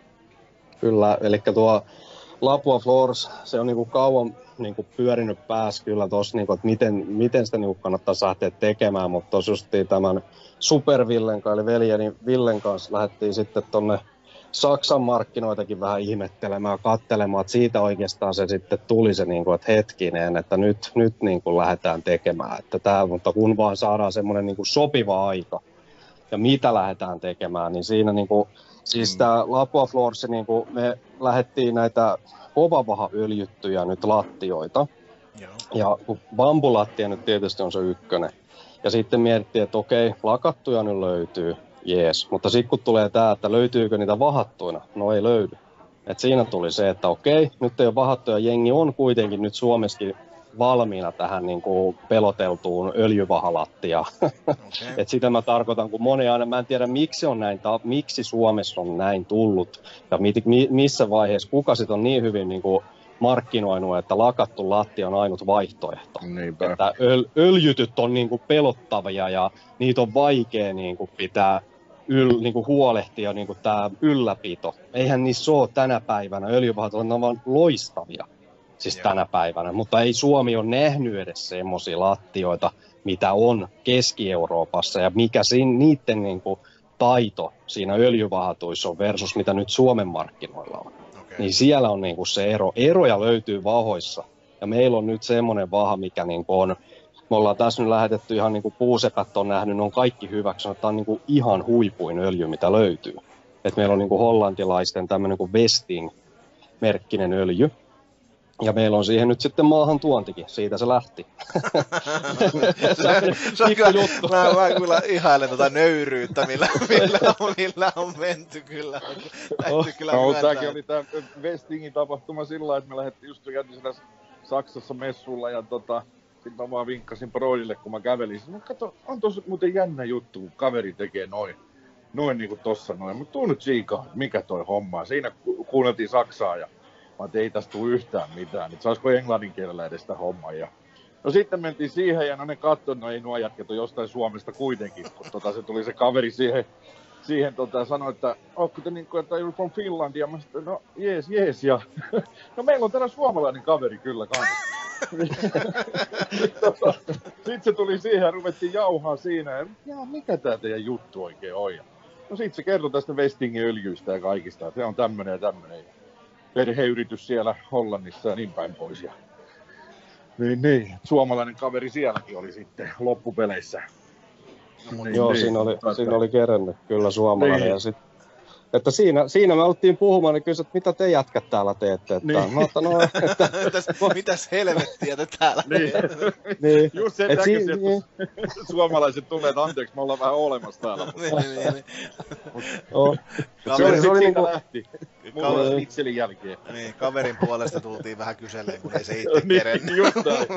Kyllä, eli tuo Lapua Floors, se on niinku kauan niinku pyörinyt päässä kyllä tossa, niinku, että miten, miten sitä niinku kannattaisi lähteä tekemään, mutta tuossa justiin tämän Supervillen kanssa, eli veljeni Villen kanssa lähdettiin sitten tonne Saksan markkinoitakin vähän ihmettelemään ja katselemaan, että siitä oikeastaan se sitten tuli se, niinku, että hetkinen, että nyt, nyt niinku lähdetään tekemään, että tää, mutta kun vaan saadaan semmoinen niinku sopiva aika ja mitä lähdetään tekemään, niin siinä niinku, siis tää Lapua Floors, niinku, me lähdettiin näitä kovavahaöljyttyjä nyt lattioita. Joo. Ja kun bambulattia nyt tietysti on se ykkönen. Ja sitten mietittiin, että okei, lakattuja nyt löytyy, jees. Mutta sitten kun tulee tää, että löytyykö niitä vahattuina, no ei löydy. Et siinä tuli se, että okei, nyt ei ole vahattuja, jengi on kuitenkin nyt Suomessakin valmiina tähän niin kuin peloteltuun öljyvahalattiaan. Okay. Et sitä mä tarkoitan, kun moni aina, mä en tiedä miksi on näin, ta- miksi Suomessa on näin tullut ja mit- mi- missä vaiheessa, kuka sit on niin hyvin niin kuin markkinoinut, että lakattu lattia on ainut vaihtoehto. Niinpä. Että öl- öljytyt on niin kuin pelottavia ja niitä on vaikea niin kuin pitää yl- niin kuin huolehtia niin kuin tää ylläpito. Eihän niissä ole tänä päivänä, öljyvahat on vaan loistavia. Siis tänä päivänä, mutta ei Suomi ole nähnyt edes semmosia lattioita, mitä on Keski-Euroopassa ja mikä siinä, niiden niinku taito siinä öljyvahatuissa on versus mitä nyt Suomen markkinoilla on. Okay. Niin siellä on niinku se ero. Eroja löytyy vahoissa ja meillä on nyt semmoinen vaha, mikä niinku on, me ollaan tässä nyt lähetetty ihan niinku puusepät on nähnyt, ne on kaikki hyväksynyt, tämä on niinku ihan huipuin öljy, mitä löytyy. Et meillä on niinku hollantilaisten tämmöinen kuin Westing-merkkinen öljy. Ja meillä on siihen nyt sitten maahan tuontikin, siitä se lähti. se, se on kyllä, mä, mä kyllä ihailen tota nöyryyttä, millä, millä, on, millä on menty kyllä. Oh, kyllä no, tämäkin oli tämä Westingin tapahtuma sillä lailla, että me lähdettiin just käytiin Saksassa messulla ja tota, sitten mä vaan vinkkasin Broidille, kun mä kävelin. No kato, on tossa muuten jännä juttu, kun kaveri tekee noin, noin niinku tossa noin. Mutta tuu nyt Chiika, mikä toi homma. Siinä ku- kuunneltiin Saksaa ja mä ei tästä tule yhtään mitään, että saisiko englannin kielellä edes sitä hommaa. Ja no sitten mentiin siihen ja no ne katsoi, no ei nuo jätket on jostain Suomesta kuitenkin, kun tota, se tuli se kaveri siihen, siihen tota, sanoi, että ootko te niin kuin, että you're from Finland, ja mä sanoin, no jees, jees, ja no meillä on täällä suomalainen kaveri kyllä kanssa. tota, sitten se tuli siihen ja ruvettiin jauhaa siinä, ja jaa, mikä tää teidän juttu oikein on? No sitten se kertoi tästä Westingin öljyistä ja kaikista, että se on tämmönen ja tämmönen. Perheyritys siellä Hollannissa ja niin päin pois. Ja niin, niin. Suomalainen kaveri sielläkin oli sitten loppupeleissä. No, niin, joo, niin, siinä, oli, että... siinä oli kerennyt kyllä suomalainen. Niin. Ja sit, että siinä, siinä me oltiin puhumaan, niin kysyin, että mitä te jätkät täällä teette. Että, niin. no, että no, että, mitäs, mitäs helvettiä te täällä niin. niin. Just sen näköisiä, että niin. Suomalaiset tulee, että anteeksi, me ollaan vähän olemassa täällä. niin, niin, niin. Oh. Se oli, se oli niinku... lähti. Mulla oli itselin jälkeen. Niin, kaverin puolesta tultiin vähän kyselleen, kun ei se itse niin, kerennyt. just näin.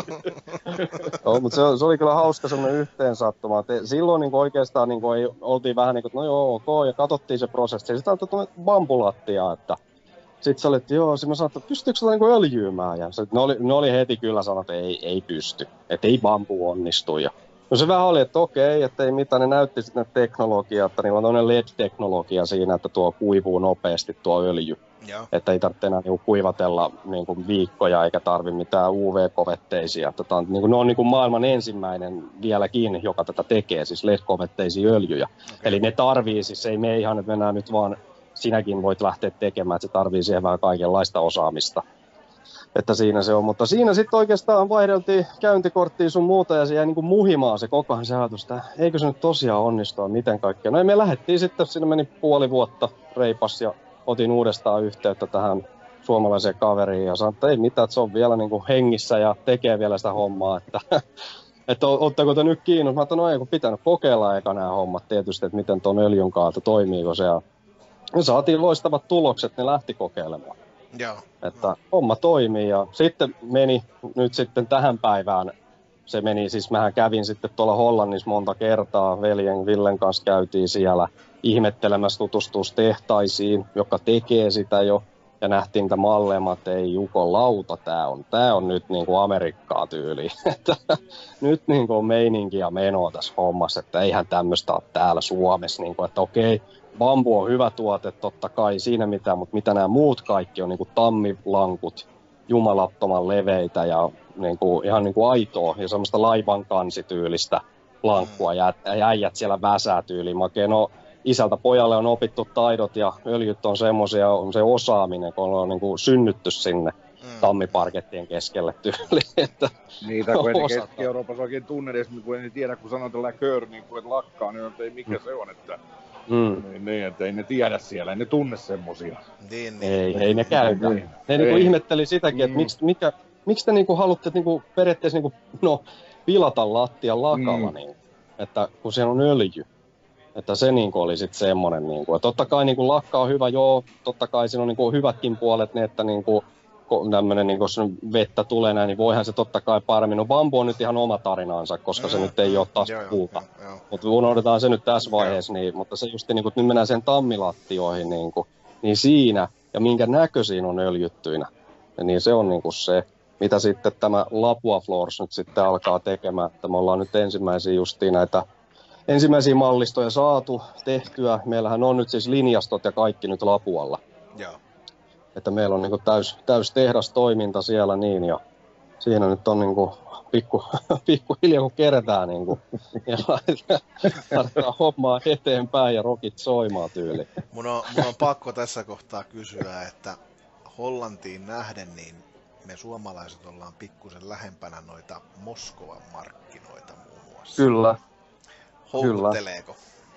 no, mutta se, se oli kyllä hauska semmoinen yhteensattuma. Silloin niin oikeastaan niin ei, oltiin vähän niin kuin, no joo, ok, ja katsottiin se prosessi. Sitten antoi tuonne bambulattia, että sitten sä olit, joo, sitten mä sanoin, että pystyykö sitä niin öljyymään? Ja se, ne, oli, ne oli heti kyllä sanonut, että ei, ei pysty, että ei bambu onnistu. Ja no se vähän oli, että okei, että ei mitään, ne näytti sitten teknologiaa, että niillä on tämmöinen L E D-teknologia siinä, että tuo kuivuu nopeasti tuo öljy. Joo. Että ei tarvitse enää niinku kuivatella niinku viikkoja eikä tarvi mitään U V-kovetteisia. Tätä on, niinku, ne on niinku maailman ensimmäinen vieläkin, joka tätä tekee, siis L E D-kovetteisia öljyjä. Okay. Eli ne tarvii, siis ei me ihan, että mennään nyt vaan, sinäkin voit lähteä tekemään, että se tarvii siihen vähän kaikenlaista osaamista. Että siinä se on, mutta siinä sitten oikeastaan vaihdeltiin käyntikorttiin sun muuta ja se jäi niinku muhimaan se koko ajan se ajatus, että eikö se nyt tosiaan onnistua, miten kaikkea. No me lähdettiin sitten, siinä meni puoli vuotta reipas ja otin uudestaan yhteyttä tähän suomalaiseen kaveriin ja sanoin, että ei mitään, että se on vielä niinku hengissä ja tekee vielä sitä hommaa, että, että ootteko te nyt kiinnostunut? Mä ajattelin, no ei kun pitänyt kokeilla eka nämä hommat tietysti, että miten tuon öljyn kautta toimiiko se ja me saatiin loistavat tulokset, ne lähti kokeilemaan. Joo. Että homma toimii ja sitten meni nyt sitten tähän päivään, se meni siis, mähän kävin sitten tuolla Hollannissa monta kertaa, veljen Villen kanssa käytiin siellä ihmettelemässä tutustus tehtaisiin, joka tekee sitä jo. Ja nähtiin niitä malleja, että ei Juko lauta, tää on, tää on nyt niinku Amerikkaa tyyliin. Nyt niinku on meininki ja menoa tässä hommassa, että eihän tämmöistä ole täällä Suomessa. Niinku, että okei, bambu on hyvä tuote, totta kai siinä mitään, mutta mitä nämä muut kaikki on, niinku tammilankut, jumalattoman leveitä ja niinku, ihan niinku aitoa ja semmoista laivan kansityylistä lankkua ja äijät siellä väsää tyyliin. Mä oikein, no, isältä pojalle on opittu taidot ja öljyt on semmoisia, on se osaaminen, kun on niin kuin synnytty sinne mm. tammiparkettien keskelle tyyliin. Että niitä, kun ei Keski-Euroopassa oikein tunne edes, kun ei tiedä, kun sanoo tällä kör, niin kun et lakkaa, niin ei mikä mm. se on, että mm. niin, niin, että ei ne tiedä siellä, ei ne tunne semmosia. Niin, niin. Ei, ei ne käy. Niin. Ne niin ihmetteli sitäkin, että mm. miksi, mikä, miksi te niin kuin haluatte niin kuin periaatteessa niin kuin, no, pilata lattian lakalla, mm. niin, että kun siellä on öljy. Että se niinku oli sit semmonen niinku, että totta kai niinku lakka on hyvä, joo, totta kai siinä on niinku hyvätkin puolet ne, että niinku tämmönen niinku jos vettä tulee näin, niin voihan se totta kai paremmin. No bambu on nyt ihan oma tarinaansa, koska mm, se nyt ei oo taas puuta. Mutta unohdetaan se nyt tässä vaiheessa, niin, mutta se just niinku, että nyt mennään sen tammilattioihin niinku, niin siinä, ja minkä näköisiin on öljyttyinä, niin se on niinku se, mitä sitten tämä Lapua Floors nyt sitten alkaa tekemään, että me ollaan nyt ensimmäisiä justiin näitä ensimmäisiä mallistoja saatu tehtyä. Meillähän on nyt siis linjastot ja kaikki nyt Lapualla. Joo. Että meillä on niinku täys, täys tehdastoiminta siellä niin ja siinä nyt on niinku pikku, pikku hiljaa kun kerätään niinku ja laitetaan hommaa eteenpäin ja rokit soimaan tyyliin. Mun on, mun on pakko tässä kohtaa kysyä, että Hollantiin nähden niin me suomalaiset ollaan pikkusen lähempänä noita Moskovan markkinoita muun muassa. Kyllä. Houkutteleeko?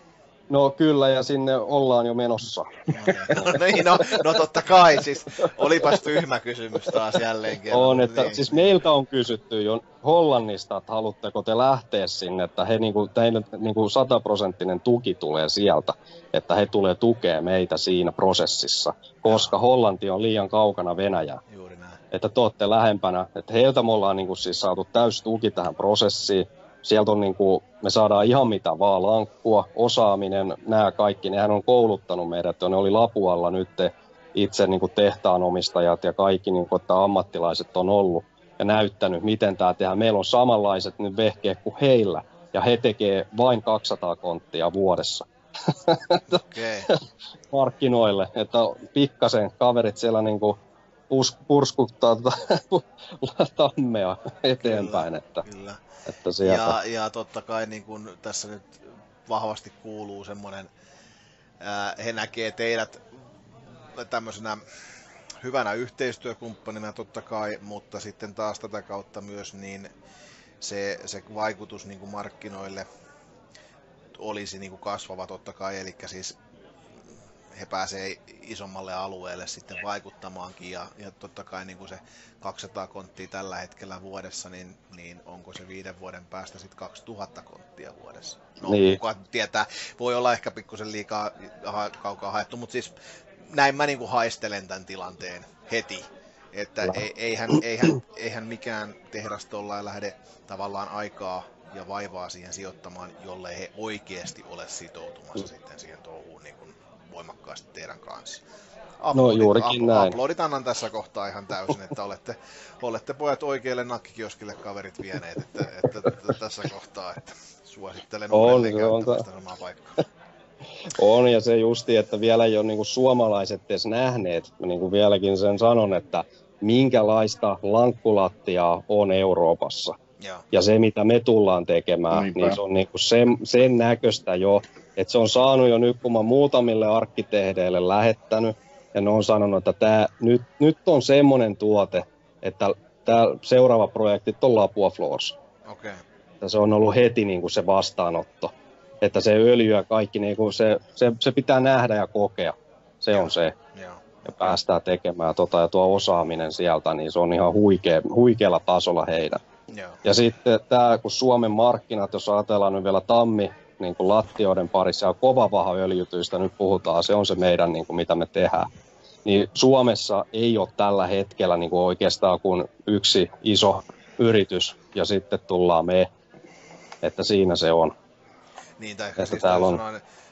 No kyllä, ja sinne ollaan jo menossa. No, niin, no, no totta kai, siis olipas tyhmä kysymys taas jälleen kerran. On, että niin. Siis meiltä on kysytty jo Hollannista, että haluatteko te lähteä sinne, että he niinku, teille niinku sataprosenttinen tuki tulee sieltä, että he tulee tukea meitä siinä prosessissa, koska Hollanti on liian kaukana Venäjää. Juuri näin. Että te olette lähempänä, että heiltä me ollaan niinku siis saatu täys tuki tähän prosessiin. Sieltä on niinku, me saadaan ihan mitä vaan, lankkua, osaaminen, nämä kaikki. Nehän on kouluttanut meidät, ne oli Lapualla nyt itse niinku tehtaanomistajat ja kaikki, niinku, että ammattilaiset on ollut ja näyttänyt, miten tämä tehdään. Meillä on samanlaiset nyt vehkeet kuin heillä ja he tekee vain kaksisataa konttia vuodessa. Okay. Markkinoille, että pikkasen kaverit siellä niinku pus, purskuttaa tammea eteenpäin. Kyllä, että. Kyllä. Että ja, ja totta kai niin kun tässä nyt vahvasti kuuluu semmoinen, ää, he näkee teidät tämmöisenä hyvänä yhteistyökumppanina totta kai, mutta sitten taas tätä kautta myös niin se, se vaikutus niin kuin markkinoille olisi niin kuin kasvava totta kai, eli siis he pääsee isommalle alueelle sitten vaikuttamaankin ja, ja totta kai niin kuin se kaksisataa konttia tällä hetkellä vuodessa, niin, niin onko se viiden vuoden päästä sitten kaksituhatta konttia vuodessa? No niin. Kuka tietää, voi olla ehkä pikkusen liikaa ha, kaukaa haettu, mutta siis näin mä niin kuin haistelen tämän tilanteen heti, että no. ei, eihän, eihän, eihän mikään tehdas tollain lähde tavallaan aikaa ja vaivaa siihen sijoittamaan, jollei he oikeasti ole sitoutumassa mm. sitten siihen touhuun niin kuin voimakkaasti teidän kanssa. Uploadit, no juurikin up, näin. Uploadit annan tässä kohtaa ihan täysin, että olette, olette pojat oikealle nakkikioskille kaverit vieneet, että, että, että tässä kohtaa, että suosittelen uudelleen käyttämistä samaa paikkaa. On, ja se justi, että vielä ei ole niin kuin suomalaiset edes nähneet, niin kuin vieläkin sen sanon, että minkälaista lankkulattiaa on Euroopassa. Ja, ja se, mitä me tullaan tekemään, Niinpä. niin se on niin kuin sen, sen näköistä jo, että se on saanut jo nyt, kun mä muutamille arkkitehdeille lähettänyt, ja ne on sanonut, että tää, nyt, nyt on semmoinen tuote, että tämä seuraava projekti on Lapua Floors. Okay. Se on ollut heti niin kuin se vastaanotto. Että se öljy ja kaikki, niin kuin se, se, se pitää nähdä ja kokea. Se on se. Joo. Ja päästään tekemään tota, ja tuo osaaminen sieltä, niin se on ihan huikea, huikealla tasolla heidän. Joo. Ja sitten tämä, kun Suomen markkinat, jos ajatellaan nyt vielä tammi, niin kuin lattioiden parissa ja kova vaha öljytyistä nyt puhutaan, se on se meidän, niin kuin mitä me tehdään. Niin Suomessa ei ole tällä hetkellä niin kuin oikeastaan kuin yksi iso yritys ja sitten tullaan me, että siinä se on. Niin, tai siis on... sanoen,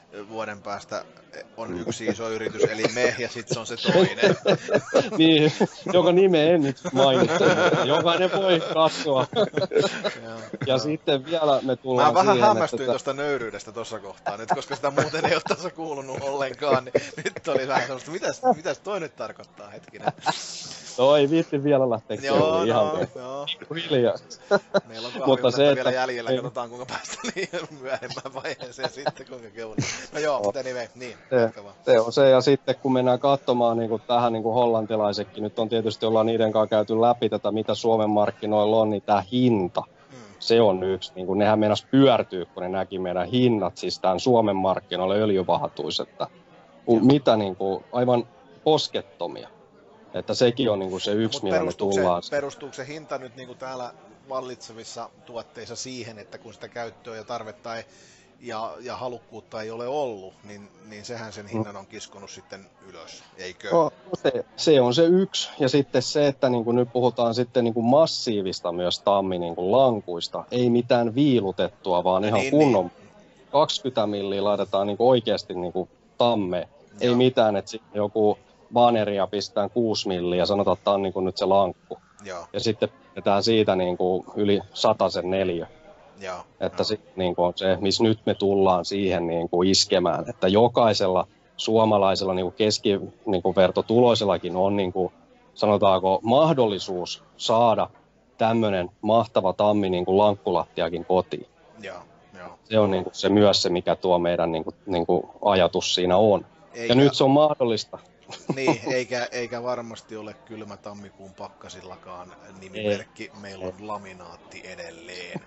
vuoden päästä on yksi iso yritys, eli me, ja sitten se on se toinen. Niin, joka nime en nyt mainitse, mutta jokainen voi katsoa. Ja sitten vielä me tullaan Mä vähän siihen, hämmästyin että... tuosta nöyryydestä tuossa kohtaa nyt, koska sitä muuten ei ole tässä kuulunut ollenkaan, niin nyt oli vähän sellaista, mitäs, mitäs toi nyt tarkoittaa, hetkinen. No ei viitti vielä lähteä joo, ihan no, joo. hiljaa. Meillä on kahvimetta vielä että... jäljellä, katsotaan kuinka päästään niin myöhemmään vaiheeseen sitten, kuinka keulun. No joo, mutta anyway, niin. Se, se on se, ja sitten kun mennään katsomaan niin kuin tähän niin kuin hollantilaisetkin, nyt on tietysti ollaan niiden kanssa käyty läpi tätä, mitä Suomen markkinoilla on, niin tämä hinta. Hmm. Se on yksi, niin kuin nehän meinas pyörtyy, kun ne näki meidän hinnat, siis tämän Suomen markkinoilla öljyvahatuis, että mitä niin kuin, aivan poskettomia. Että sekin on niinku se yksi, no, millä me tullaan. Se, perustuuko se hinta nyt niinku täällä vallitsevissa tuotteissa siihen, että kun sitä käyttöä ja tarvetta ei, ja, ja halukkuutta ei ole ollut, niin, niin sehän sen hinnan on kiskonut sitten ylös, eikö? No, se, se on se yksi. Ja sitten se, että niinku nyt puhutaan sitten niinku massiivista myös tammi niinku lankuista. Ei mitään viilutettua, vaan no, ihan niin, kunnon niin. kaksikymmentä milliä laitetaan niinku oikeasti niinku tammeen. Ei mitään, että joku... baneria pistetään kuusi milliä ja sanotaan, että tämä on niin kuin nyt se lankku. Joo. Ja sitten pidetään siitä niin kuin yli satasen neliö. Joo. Että se niin kuin on se, missä nyt me tullaan siihen niin kuin iskemään. Että jokaisella suomalaisella niin kuin keskivertotuloisellakin on niin kuin, sanotaanko mahdollisuus saada tämmöinen mahtava tammi niin kuin lankkulattiakin kotiin. Joo. Joo. Se on niin kuin se myös se, mikä tuo meidän niin kuin, niin kuin ajatus siinä on. Eikä... Ja nyt se on mahdollista. Niin, eikä, eikä varmasti ole kylmä tammikuun pakkasillakaan nimimerkki. Ei. Meillä on laminaatti edelleen.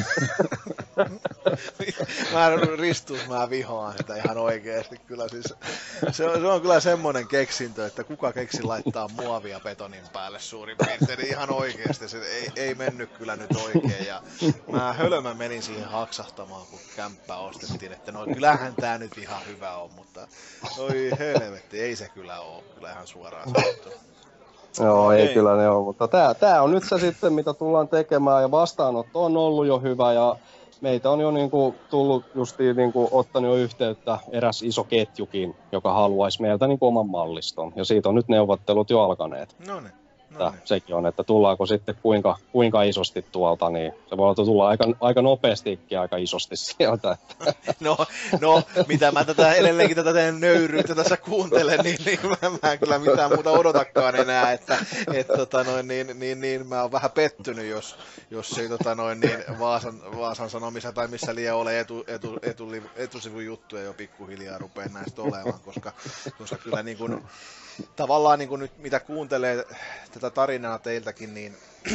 Mä ristus, mä vihaan sitä ihan oikeesti. Kyllä siis, se, on, se on kyllä semmonen keksintö, että kuka keksi laittaa muovia betonin päälle suurin piirtein. Ihan oikeesti, se ei, ei mennyt kyllä nyt oikein. Ja mä hölmä menin siihen haksahtamaan, kun kämppää ostettiin, että no kyllähän tää nyt ihan hyvä on, mutta oi helvetti, ei se kyllä ole, kyllä ihan suoraan sanottu. Joo, ei, ei kyllä ne ole, mutta tää, tää on nyt se sitten, mitä tullaan tekemään, ja vastaanotto on ollut jo hyvä, ja meitä on jo niinku tullut justiin niinku ottanut jo yhteyttä eräs iso ketjukin, joka haluaisi meiltä niinku oman malliston, ja siitä on nyt neuvottelut jo alkaneet. No niin. No niin. Sekin on, että tullaanko sitten kuinka, kuinka isosti tuolta, niin se voi tulla aika, aika nopeastikin aika isosti sieltä. Että. No, no, mitä mä tätä edelleenkin tätä teidän nöyryyttä tässä kuuntelen, niin, niin mä, mä en kyllä mitään muuta odotakaan enää, että et, tota noin, niin, niin, niin, mä oon vähän pettynyt, jos, jos ei tota noin, niin Vaasan, Vaasan Sanomissa tai missä liian ole etu, etu, etu, etusivun juttuja jo pikkuhiljaa rupeaa näistä olemaan, koska, koska kyllä niin kuin, tavallaan niin kuin nyt mitä kuuntelee tätä tarinaa teiltäkin, niin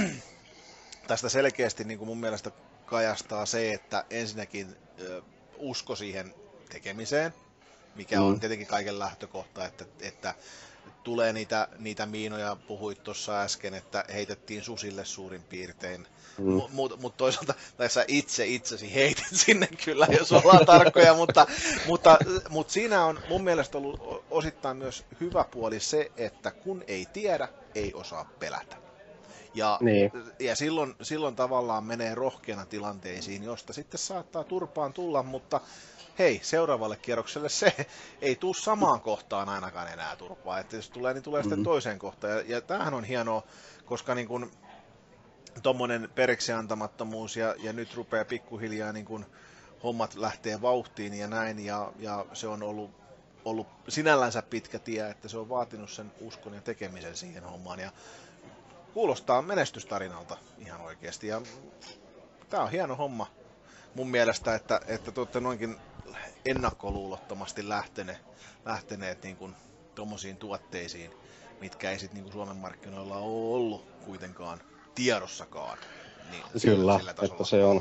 tästä selkeästi niin kuin mun mielestä kajastaa se, että ensinnäkin ö, usko siihen tekemiseen, mikä on tietenkin kaiken lähtökohta, että, että tulee niitä, niitä miinoja, puhuit tuossa äsken, että heitettiin susille suurin piirtein, mm. mutta mut toisaalta tai sä itse itsesi heitit sinne kyllä, jos ollaan tarkkoja, mutta, mutta, mutta siinä on mun mielestä ollut osittain myös hyvä puoli se, että kun ei tiedä, ei osaa pelätä. Ja, niin. ja silloin, silloin tavallaan menee rohkeana tilanteisiin, josta sitten saattaa turpaan tulla, mutta hei, seuraavalle kierrokselle se ei tule samaan kohtaan ainakaan enää turpaa, että jos tulee, niin tulee mm-hmm. sitten toiseen kohtaan. Ja, ja tämähän on hienoa, koska niin kun tommonen periksi antamattomuus ja, ja nyt rupeaa pikkuhiljaa niin kun hommat lähtee vauhtiin ja näin, ja, ja se on ollut, ollut sinällänsä pitkä tie, että se on vaatinut sen uskon ja tekemisen siihen hommaan. Ja kuulostaa menestystarinalta ihan oikeasti, ja tää on hieno homma mun mielestä, että, että te olette noinkin ennakkoluulottomasti lähteneet, lähteneet niin kuin tommosiin tuotteisiin, mitkä ei sitten niin kuin Suomen markkinoilla ole ollut kuitenkaan tiedossakaan. Niin Kyllä, sillä että se on.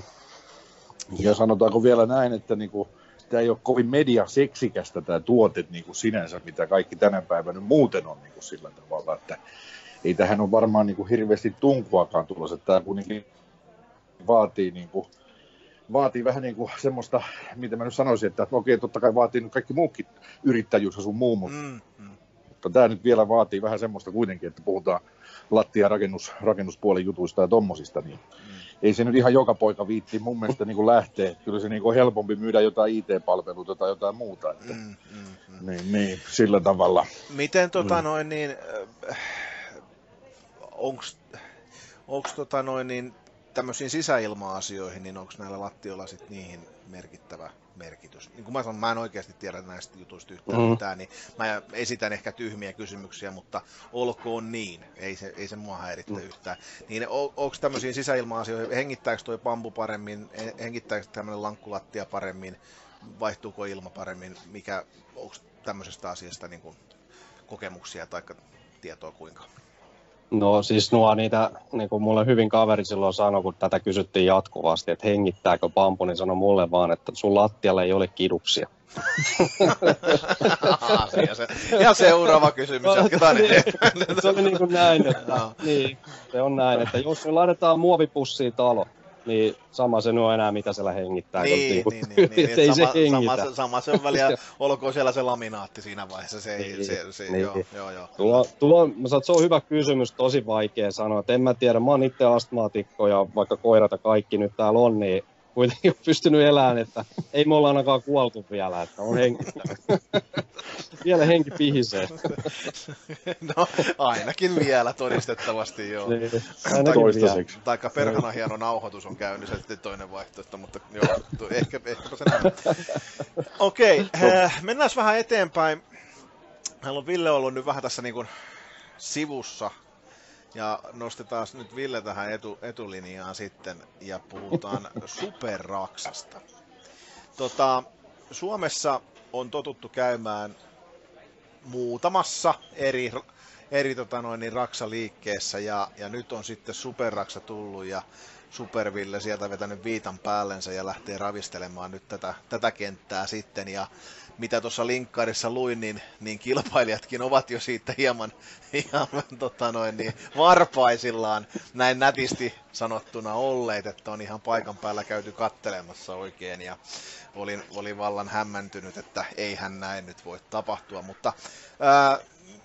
Ja sanotaanko vielä näin, että niinku, tämä ei ole kovin mediaseksikästä tämä tuote niinku sinänsä, mitä kaikki tänä päivänä muuten on niinku sillä tavalla, että ei tähän ole varmaan niinku hirveästi tunkuakaan tulossa, että tämä kuitenkin vaatii niinku vaatii vähän niin kuin semmoista, mitä mä nyt sanoisin, että okei, totta kai vaatii nyt kaikki muukin yrittäjyys ja sun muu, mutta, mm, mm. mutta tämä nyt vielä vaatii vähän semmoista kuitenkin, että puhutaan lattia rakennus, rakennuspuolen jutuista ja tommosista, niin, mm. ei se nyt ihan joka poika viitti mun mielestä niin kuin lähtee. Kyllä se niin kuin helpompi myydä jotain I T-palveluita tai jotain muuta. Että, mm, mm, mm. Niin, niin, sillä tavalla. Miten tota mm. noin niin, äh, onks, onks tota noin niin, tämmöisiin sisäilma-asioihin, niin onko näillä lattioilla sit niihin merkittävä merkitys? Niin kuin mä sanon, mä en oikeasti tiedä näistä jutuista yhtään mm. mitään, niin mä esitän ehkä tyhmiä kysymyksiä, mutta olkoon niin, ei se, ei se mua häiritse mm. yhtään. Niin on, onko tämmöisiin sisäilma-asioihin, hengittääkö toi bambu paremmin, hengittääkö tämmöinen lankkulattia paremmin, vaihtuuko ilma paremmin, mikä, onko tämmöisestä asiasta niin kuin kokemuksia tai tietoa kuinka? No siis nuo niitä, niin kuin mulle hyvin kaveri silloin sanoi, kun tätä kysyttiin jatkuvasti, että hengittääkö bambu, niin sanoi mulle vaan, että sun lattialla ei ole kiduksia. Asia se. Ja seuraava kysymys, jatketaan niin, se oli niin kuin näin, että no. niin, se on näin, että jos me laitetaan muovipussiin talo, niin sama se on enää, mitä siellä hengittää. Niin, niin, niin, niin, niin. Ei sama, se hengitä. Sama, sama se on väliä, olkoon siellä se laminaatti siinä vaiheessa. Se, niin, se, se, niin. joo, joo, joo. Tuo, tuo, mä sanon, se on hyvä kysymys, tosi vaikea sanoa. Et en mä tiedä, mä oon itse astmaatikko ja vaikka koirat ja kaikki nyt täällä on, niin kuitenkin on pystynyt elämään, että ei me olla ainakaan kuoltu vielä, että on hengittänyt. Vielä henki pihisee. No, ainakin vielä todistettavasti, joo. Niin, toistaiseksi. Taikka perhana hieno nauhoitus on käynnissä, sitten toinen vaihtoehto, mutta joo, ehkä, ehkäpä se näin. Okei, okay, äh, mennään vähän eteenpäin. Meillä on Ville ollut nyt vähän tässä niin kuin sivussa. Ja nostetaan nyt Ville tähän etu, etulinjaan sitten ja puhutaan superraksasta. Tota, Suomessa on totuttu käymään muutamassa eri, eri tota noin, niin raksaliikkeessä ja, ja nyt on sitten superraksa tullut ja Superville sieltä vetänyt viitan päällensä ja lähtee ravistelemaan nyt tätä, tätä kenttää sitten ja mitä tuossa linkkarissa luin, niin, niin kilpailijatkin ovat jo siitä hieman, hieman tota noin, niin varpaisillaan näin nätisti sanottuna olleet, että on ihan paikan päällä käyty kattelemassa oikein ja olin, olin vallan hämmentynyt, että eihän näin nyt voi tapahtua, mutta ää,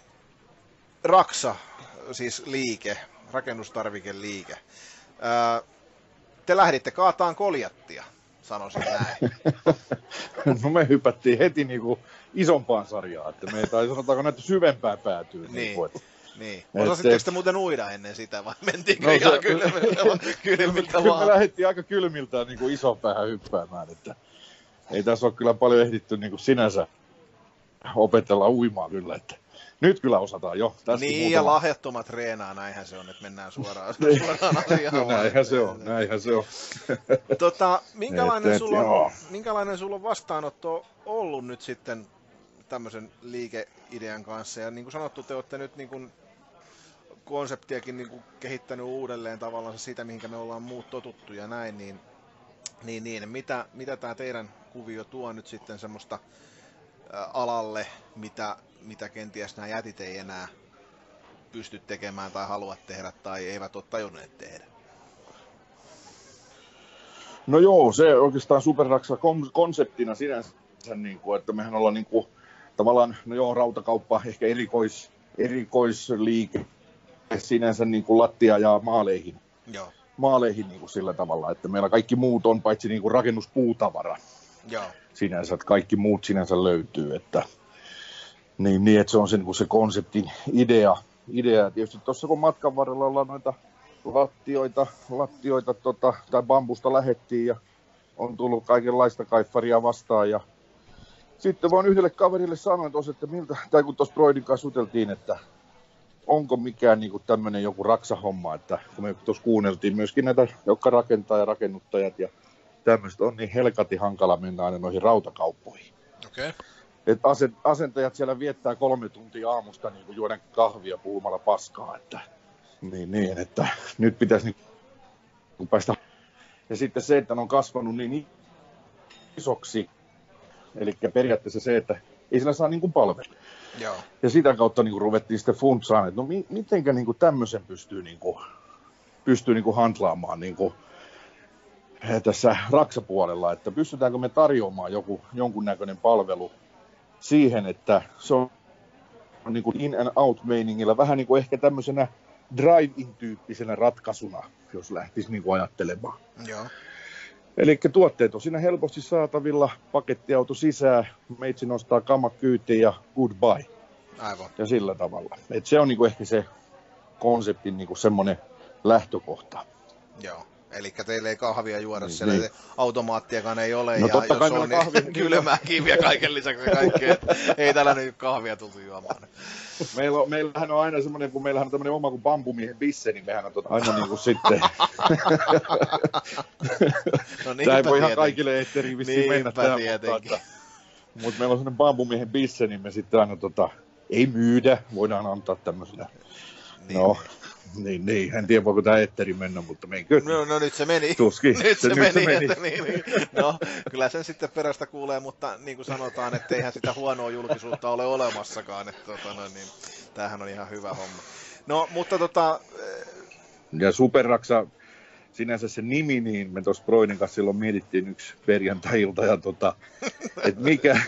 Raksa, siis liike, rakennustarvikeliike, ää, te lähditte kaataan koljattia. Sanoisin näin. No me hypättiin heti niinku isompaan sarjaan, että me ei tai sanotaanko näitä syvempään päätyy. Niin, niin kuin, niin. Osasitteko te muuten uida ennen sitä vai mentiinkö no, ihan kylmiltä, kylmiltä kyllä vaan? Me lähdettiin aika kylmiltään niinku isoon päähän hyppäämään, että ei tässä ole kyllä paljon ehditty niinku sinänsä opetella uimaan kyllä, että nyt kyllä osataan jo. Tästä niin, muutama. Ja lahjattomat treenaa, näinhän se on, että mennään suoraan, suoraan asiaan. No, näinhän se on, näinhän se on. Tota, minkälainen, et, sulla on, minkälainen sulla on vastaanotto ollut nyt sitten tämmöisen liikeidean kanssa? Ja niin kuin sanottu, te olette nyt niin kuin konseptiakin niin kuin kehittänyt uudelleen tavallaan siitä, mihinkä me ollaan muut totuttu ja näin, niin, niin, niin mitä, mitä tämä teidän kuvio tuo nyt sitten semmoista ä, alalle, mitä mitä kenties nämä jätit ei enää pysty tekemään tai halua tehdä tai eivät ole tajunneet tehdä? No joo, se oikeastaan superraksa konseptina sinänsä, niin kuin, että mehän ollaan niin kuin, tavallaan, no joo, rautakauppa, ehkä erikois, erikoisliike sinänsä niin kuin lattia ja maaleihin. Joo. Maaleihin niin kuin sillä tavalla, että meillä kaikki muut on paitsi niin kuin rakennuspuutavara. Joo. Sinänsä, että kaikki muut sinänsä löytyy, että Niin, niin, että se on se, niin se konseptin idea. idea. Tietysti tuossa kun matkan varrella ollaan noita lattioita, lattioita tota, tai bambusta lähettiin ja on tullut kaikenlaista kaiffaria vastaan. Ja sitten voin yhdelle kaverille sanoa tuossa, että miltä, tai kun tuossa Broidin kanssa juteltiin, että onko mikään niin tämmöinen joku raksahomma, että kun me tuossa kuunneltiin myöskin näitä, jotka rakentaa ja rakennuttajat ja tämmöistä on niin helkati hankala mennä aina noihin rautakauppoihin. Okei. Okay. Että asentajat siellä viettää kolme tuntia aamusta niin kuin juoden kahvia puhumalla paskaa, että niin, niin, että nyt pitäisi niin päästä. Ja sitten se, että ne on kasvanut niin isoksi, eli periaatteessa se, että ei sillä saa niin kuin palvella. Joo. Ja sitä kautta niin kuin ruvettiin sitten funtsaan, että no mi- mitenkä niin kuin tämmöisen pystyy, niin kuin, pystyy niin kuin handlaamaan niin kuin tässä raksapuolella, että pystytäänkö me tarjoamaan joku, jonkunnäköinen palvelu siihen, että se on niin kuin in and out meiningillä, vähän niin kuin ehkä tämmöisenä drive-in-tyyppisenä ratkaisuna, jos lähtisi niin kuin ajattelemaan. Joo. Eli tuotteet on siinä helposti saatavilla, pakettiauto sisään, meitsi nostaa kamat kyytiin ja goodbye. Aivan. Ja sillä tavalla. Et se on niinku ehkä se konseptin niinku semmoinen lähtökohta. Joo. Eli teille ei kahvia juoda niin, siellä, niin. Automaattiakaan ei ole, no, ja totta jos kai on, niin kylmää kiviä kaiken lisäksi ja kaikkea. Ei täällä nyt kahvia tultu juomaan. Meillä on, meillähän on aina semmoinen, kun meillähän on tämmöinen oma kuin bambumiehen bisse, niin mehän on tota aina niinku sitten... no Tämä ei voi ihan kaikille eetteriin vissiin mennä tämä, mutta, mutta meillä on semmoinen bambumiehen bisse, niin me sitten aina tota, ei myydä, voidaan antaa tämmöisellä. Niin. No, niin, niin, en tiedä voiko tämä eetteri mennä, mutta menkö. No, no nyt se meni. Tuskin. Nyt se, se, meni, nyt se meni. että, niin, niin. No, kyllä sen sitten perästä kuulee, mutta niin kuin sanotaan, että eihän sitä huonoa julkisuutta ole olemassakaan. Että, tota, no, niin, tämähän on ihan hyvä homma. No, mutta tota... Ja Superraksa, sinänsä se nimi, niin me tuossa Broiden kanssa silloin mietittiin yksi perjantai-ilta, ja tota, että mikä,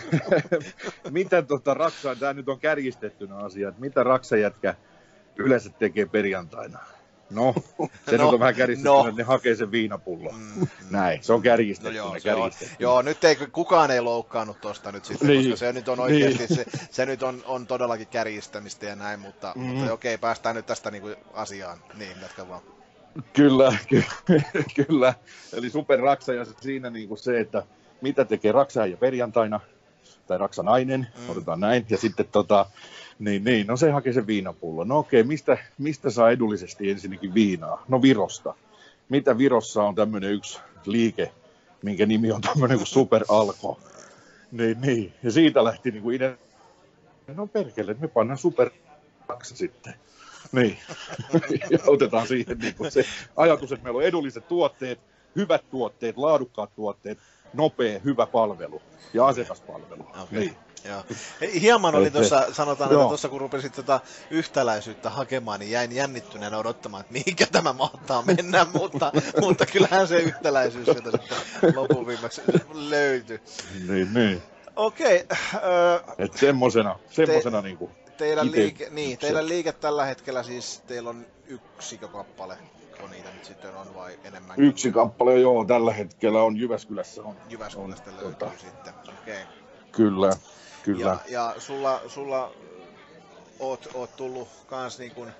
mitä tota Raksa, tämä nyt on kärjistettynä asia, että mitä Raksa jätkä yleensä tekee perjantaina. No, se no, nyt on vähän kärjistettynä, no. Että ne hakee sen viinapullon. Mm, Näin, se on kärjistettynä. No joo, se on, joo, nyt ei, kukaan ei loukkaannut tuosta nyt sitten, niin, koska se nyt on oikeasti, niin. se, se nyt on, on todellakin kärjistämistä ja näin, mutta, mm. mutta okei, päästään nyt tästä niinku asiaan. Niin, jatka vaan. Kyllä, ky- kyllä. Eli Superraksa ja siinä niinku se, että mitä tekee Raksa ja perjantaina, tai Raksa nainen, mm. otetaan näin, ja sitten tota, niin, niin, no se hakee sen viinapullon. No okei, mistä, mistä saa edullisesti ensinnäkin viinaa? No Virosta. Mitä Virossa on tämmöinen yksi liike, minkä nimi on tämmöinen kuin Super Alko. Niin, niin. Ja siitä lähti niinku idea, no perkele, me pannaan Super Raksa sitten. Niin, ja otetaan siihen niinku se ajatus, että meillä on edulliset tuotteet, hyvät tuotteet, laadukkaat tuotteet, nopea, hyvä palvelu ja asiakaspalvelu. Okay. Niin. Joo. Hieman oli tuossa, sanotaan, että tuossa kun rupesit tota yhtäläisyyttä hakemaan, niin jäin jännittyneenä odottamaan, että mihinkä tämä mahtaa mennä, mutta, mutta kyllähän se yhtäläisyys sieltä sitten lopun viimeksi löytyi. Niin, niin. Okei. Okay, että semmosena, semmosena te, niinku teidän liike, niin, teidän liike tällä hetkellä siis, teillä on yksi kappale, on niitä nyt sitten on vai enemmän? Yksi kappale, joo, tällä hetkellä on Jyväskylässä. On, Jyväskylästä on, löytyy tota, sitten, okei. Okay. Kyllä. Kyllä. Ja, ja sulla, sulla oot, oot tullut kans niin kuin,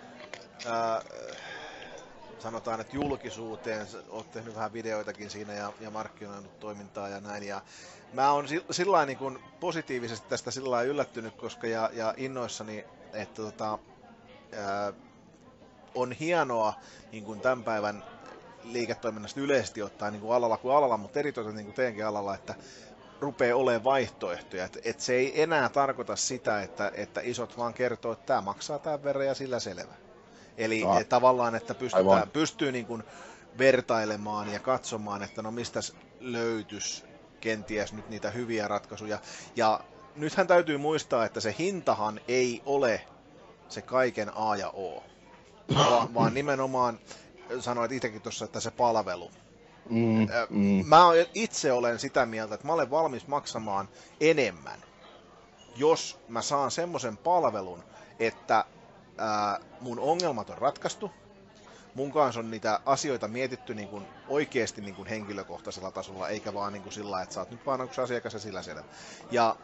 ää, sanotaan, että julkisuuteen, oot tehnyt vähän videoitakin siinä ja, ja markkinoinut toimintaa ja näin. Ja mä oon sillä niin kuin positiivisesti tästä sillä yllättynyt, koska ja, ja innoissani, että tota, ää, on hienoa niin kuin tämän päivän liiketoiminnasta yleisesti ottaen niin kuin alalla kuin alalla, mutta erityisesti niin kuin teidänkin alalla, että rupeaa olemaan vaihtoehtoja. Et, et se ei enää tarkoita sitä, että, että isot vaan kertoo, että tämä maksaa tämän verran ja sillä selvä. Eli no, et tavallaan, että pystytään, pystyy niin kuin vertailemaan ja katsomaan, että no mistä löytyisi kenties nyt niitä hyviä ratkaisuja. Ja nythän täytyy muistaa, että se hintahan ei ole se kaiken A ja O, vaan, vaan nimenomaan sanoit itsekin tuossa, että se palvelu. Mm, mm. Mä itse olen sitä mieltä, että mä olen valmis maksamaan enemmän, jos mä saan semmoisen palvelun, että ää, mun ongelmat on ratkaistu, mun kanssa on niitä asioita mietitty niin kuin oikeasti niin kuin henkilökohtaisella tasolla, eikä vaan niin kuin sillä, että sä oot nyt vaan yksi asiakas ja sillä siellä. Ja,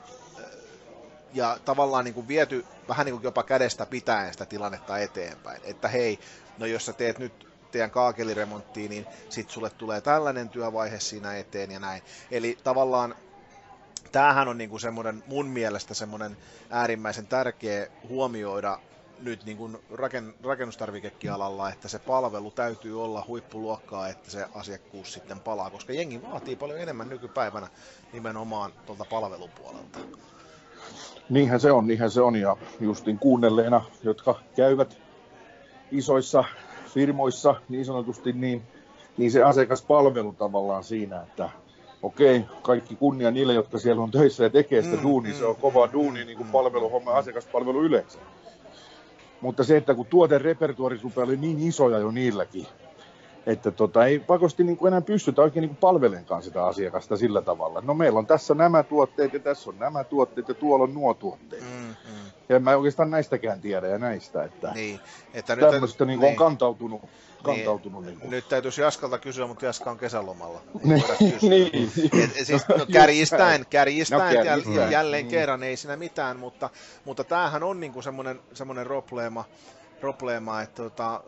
ja tavallaan niin kuin viety vähän niin kuin jopa kädestä pitäen sitä tilannetta eteenpäin, että hei, no jos sä teet nyt teidän kaakeliremonttiin, niin sit sulle tulee tällainen työvaihe siinä eteen ja näin. Eli tavallaan tämähän on niinku semmoinen mun mielestä semmoinen äärimmäisen tärkeä huomioida nyt niinku raken, rakennustarvikekialalla, että se palvelu täytyy olla huippuluokkaa, että se asiakkuus sitten palaa, koska jengi vaatii paljon enemmän nykypäivänä nimenomaan tuolta palvelupuolelta. Niinhän se on, niinhän se on, ja justin kuunnelleena, jotka käyvät isoissa firmoissa niin sanotusti, niin, niin se asiakaspalvelu tavallaan siinä, että okei, kaikki kunnia niille, jotka siellä on töissä ja tekee sitä mm, duunia, mm, se on kova duuni, niin kuin mm, palveluhomma ja asiakaspalvelu yleensä. Mutta se, että kun tuoterepertuaari rupeaa oli niin isoja jo niilläkin, että tota, ei pakosti niin kuin enää pystytä oikein niin kuin palvelemaan sitä asiakasta sillä tavalla. No meillä on tässä nämä tuotteet ja tässä on nämä tuotteet ja tuolla on nuo tuotteet. Mm, mm. Ja en mä oikeastaan näistäkään tiedä ja näistä, että, niin, että tämmöistä nyt, niin niin, on kantautunut. kantautunut niin, niin nyt täytyisi Jaskalta kysyä, mutta Jaska on kesälomalla. niin. Et, siis, no, kärjistäen, kärjistäen no, jäl, jälleen mm. kerran ei siinä mitään, mutta, mutta tämähän on niinku semmoinen, semmoinen probleema, probleema, että tota,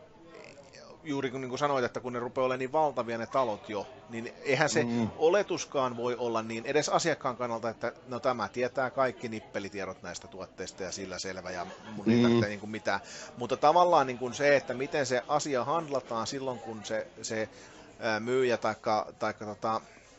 juuri kun niin sanoit, että kun ne rupeaa olemaan niin valtavia ne talot jo, niin eihän se mm. oletuskaan voi olla niin edes asiakkaan kannalta, että no tämä tietää kaikki nippelitiedot näistä tuotteista ja sillä selvä ja mun ei mm. tarvitse niin kuin mitään. Mutta tavallaan niin kuin se, että miten se asia handlataan silloin, kun se, se ää, myyjä taikka, taikka tota,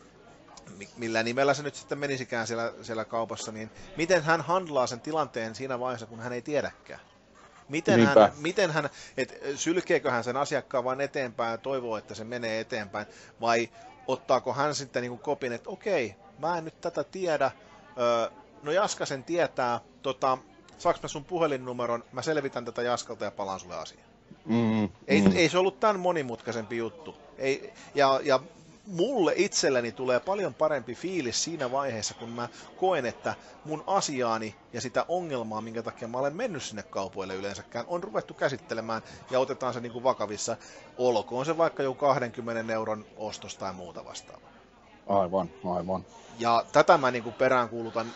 millä nimellä se nyt sitten menisikään siellä, siellä kaupassa, niin miten hän handlaa sen tilanteen siinä vaiheessa, kun hän ei tiedäkään. Miten hän, miten hän, et sylkeekö hän sen asiakkaan vain eteenpäin ja toivoo, että se menee eteenpäin, vai ottaako hän sitten niin kuin kopin, että okei, mä en nyt tätä tiedä, öö, no Jaska sen tietää, tota, saaks mä sun puhelinnumeron, mä selvitän tätä Jaskalta ja palaan sulle asiaan. Mm, ei, mm. ei se ollut tämän monimutkaisempi juttu. Ei, ja, ja mulle itselleni tulee paljon parempi fiilis siinä vaiheessa, kun mä koen, että mun asiaani ja sitä ongelmaa, minkä takia mä olen mennyt sinne kaupoille yleensäkään, on ruvettu käsittelemään ja otetaan se niin kuin vakavissa. Olkoon se vaikka joku kahdenkymmenen euron ostos tai muuta vastaavaa. Aivan, aivan. Ja tätä mä niin kuin peräänkuulutan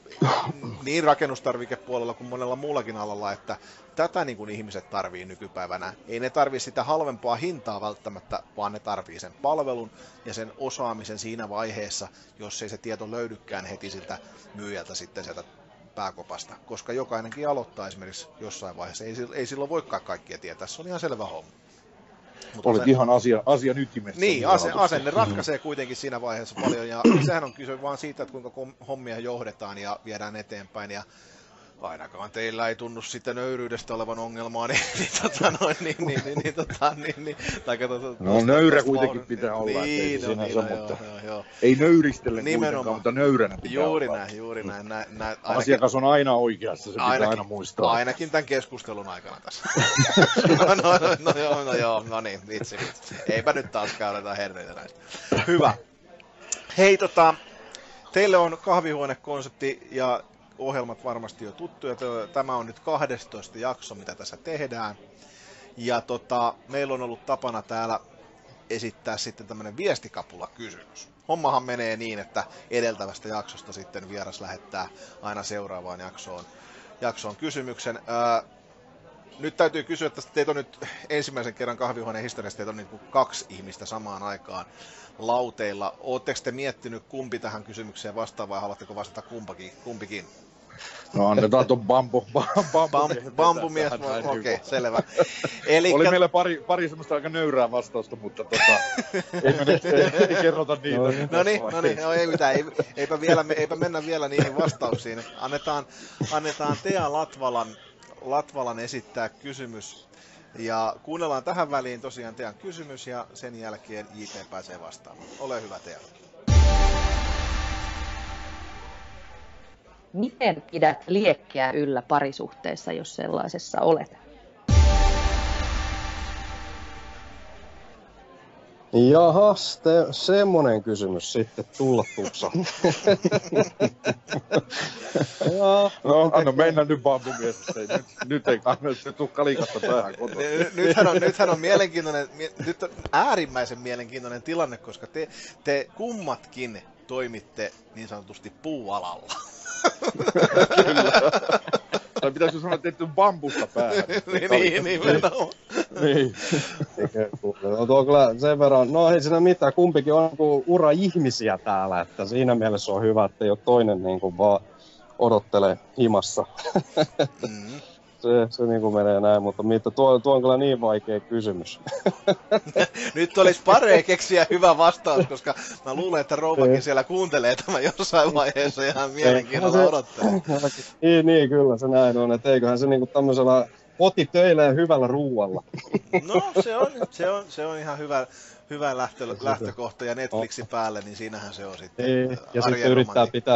niin rakennustarvikepuolella kuin monella muullakin alalla, että tätä niin kuin ihmiset tarvii nykypäivänä. Ei ne tarvii sitä halvempaa hintaa välttämättä, vaan ne tarvii sen palvelun ja sen osaamisen siinä vaiheessa, jos ei se tieto löydykään heti siltä myyjältä sitten sieltä pääkopasta. Koska jokainenkin aloittaa esimerkiksi jossain vaiheessa. Ei, ei silloin voikaan kaikkia tietää, se on ihan selvä homma. Mutta olet se, ihan asia, asian ytimessä. Niin, ase, asenne ratkaisee kuitenkin siinä vaiheessa paljon, ja sehän on kyse vaan siitä, että kuinka hommia johdetaan ja viedään eteenpäin, ja ainakaan teillä ei tunnu sitten nöyryydestä olevan ongelmaa, niin, niin, tota, noin, niin, niin, niin, niin, tota, niin, niin tai tota, no nöyrä kuitenkin vauhdin, pitää olla, niin, no, niin, no, no, mutta joo, joo. Ei nöyristelle kuitenkaan, mutta nöyränä pitää juuri olla. Näin, juuri näin, näin, näin. Ainakin, asiakas on aina oikeassa, se pitää ainakin, aina muistaa. Ainakin tämän keskustelun aikana tässä. no, no, no, no, joo, no joo, no niin, vitsi, vitsi. Eipä nyt taas käydä herneitä näistä. Hyvä. Hei, tota, teille on kahvihuonekonsepti ja ohjelmat varmasti jo tuttuja. Tämä on nyt kahdestoista jakso, mitä tässä tehdään. Ja tota, meillä on ollut tapana täällä esittää sitten tämmöinen viestikapula-kysymys. Hommahan menee niin, että edeltävästä jaksosta sitten vieras lähettää aina seuraavaan jaksoon, jaksoon kysymyksen. Ää, nyt täytyy kysyä, että teitä on nyt ensimmäisen kerran kahvihuoneen historiassa, teitä on niin kuin kaksi ihmistä samaan aikaan lauteilla. Oletteko te miettinyt, kumpi tähän kysymykseen vastaa vai haluatteko vastata kumpakin, kumpikin? No annetaan tuon bambu, bambu, bambu, bambumies, okei, okay, selvä. Elikkä... Oli meillä pari, pari semmoista aika nöyrää vastausta, mutta tota, ei, me nyt, ei, ei kerrota niitä. No niin, no niin, no ei mitään, ei, eipä, vielä, eipä mennä vielä niihin vastauksiin. Annetaan, annetaan Tea Latvalan, Latvalan esittää kysymys. Ja kuunnellaan tähän väliin tosiaan Tean kysymys ja sen jälkeen J P pääsee vastaamaan. Ole hyvä, Tea. Miten pidät liekkiä yllä parisuhteessa, jos sellaisessa olet? Jaha, te, semmonen kysymys sitten tulla tupsa. No, anna mennä nyt bambumies. Nyt, nyt ei kannata se tuu kalikasta päähän kotoa. Nythän on, nythän on mielenkiintoinen, nyt on äärimmäisen mielenkiintoinen tilanne, koska te, te kummatkin toimitte niin sanotusti puualalla. Kyllä. Tai pitäisikö sanoa, että tehty bambusta päähän? niin, niin, nimenomaan. Niin. No tuo kyllä sen verran, no ei siinä mitään, kumpikin on niin ura-ihmisiä täällä, että siinä mielessä on hyvä, että ei ole toinen niin kuin vaan odottele himassa. Mm. Se, se niin kuin menee näin, mutta mitä, tuo, tuo on kyllä niin vaikea kysymys. Nyt olisi paree keksiä hyvä vastaus, koska mä luulen, että rouvakin siellä kuuntelee tämän jossain vaiheessa ihan mielenkiinnolla odottelee. Niin, niin, kyllä se näin on, että eiköhän se niinku tämmöisellä kotitöillä ja hyvällä ruualla. No se on, se on, se on ihan hyvä, hyvä lähtö, lähtökohta ja Netflixin päälle, niin siinähän se on sitten. Ei, ja sitten yrittää pitää, niin,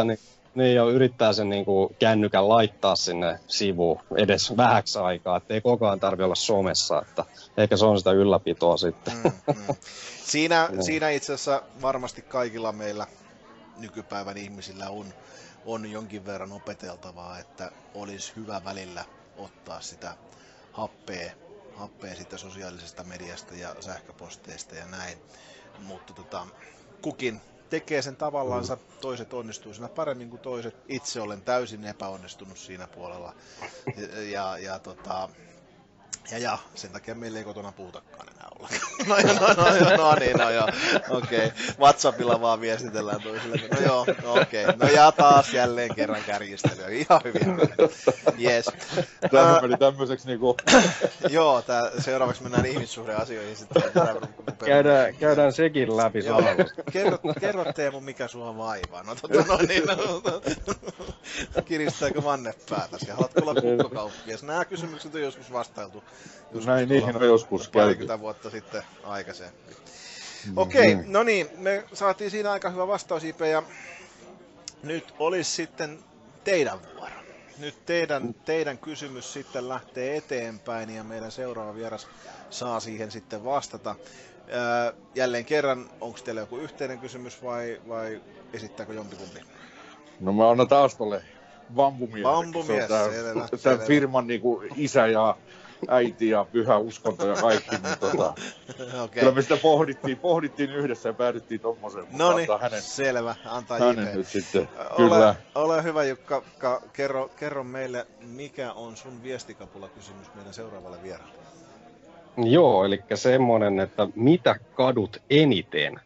Niin, ja yrittää sen niin kuin kännykän laittaa sinne sivuun edes vähäksi aikaa, ettei koko ajan tarvitse olla somessa, että ehkä se on sitä ylläpitoa sitten. Mm, mm. Siinä, siinä itse asiassa varmasti kaikilla meillä nykypäivän ihmisillä on, on jonkin verran opeteltavaa, että olisi hyvä välillä ottaa sitä happea, happea siitä sosiaalisesta mediasta ja sähköposteista ja näin, mutta tota, kukin tekee sen tavallaansa, toiset onnistuu siinä paremmin kuin toiset. Itse olen täysin epäonnistunut siinä puolella. Ja, ja, ja, tota, ja, ja sen takia meillä ei kotona puhutakaan enää ollenkaan. No, no, no, no, no niin, no joo, okei. Okay. WhatsAppilla vaan viestitellään toisille. No joo, no, okei. Okay. No ja taas jälleen kerran kärjistelyä. Ihan hyvin. Yes. Tämä meni tämmöiseksi niinku... Joo, tää, seuraavaksi mennään ihmissuhdeasioihin sitten. Käydään, käydään sekin läpi samalla. Kerro, kerro Teemu, mikä sua vaivaa. No tota no niin, no, kiristääkö vanne päätäsi ja haluatko olla kukkokauppias? Nämä kysymykset on joskus vastailtu. Joskus näin niihin on joskus parikymmentä vuotta sitten aikaisemmin. Okei, okay, no niin, me saatiin siinä aika hyvä vastaus, I P, ja nyt olisi sitten teidän vuoro. Nyt teidän, teidän kysymys sitten lähtee eteenpäin ja meidän seuraava vieras saa siihen sitten vastata. Ää, jälleen kerran, onko teillä joku yhteinen kysymys vai, vai esittääkö jompikumpi? No mä annan taas tolle Bambumies. Bambumies, selvä. Tämän firman niinku isä ja äiti ja pyhä uskonto ja kaikki. Niin tota, okay. Kyllä me sitä pohdittiin, pohdittiin yhdessä ja päädyttiin tommoseen. No niin, selvä. Antaa hänen nyt sitten. Ole, kyllä. Ole hyvä Jukka, ka, kerro, kerro meille, mikä on sun viestikapula-kysymys meidän seuraavalle vieraalle? Joo, eli semmonen, että mitä kadut eniten?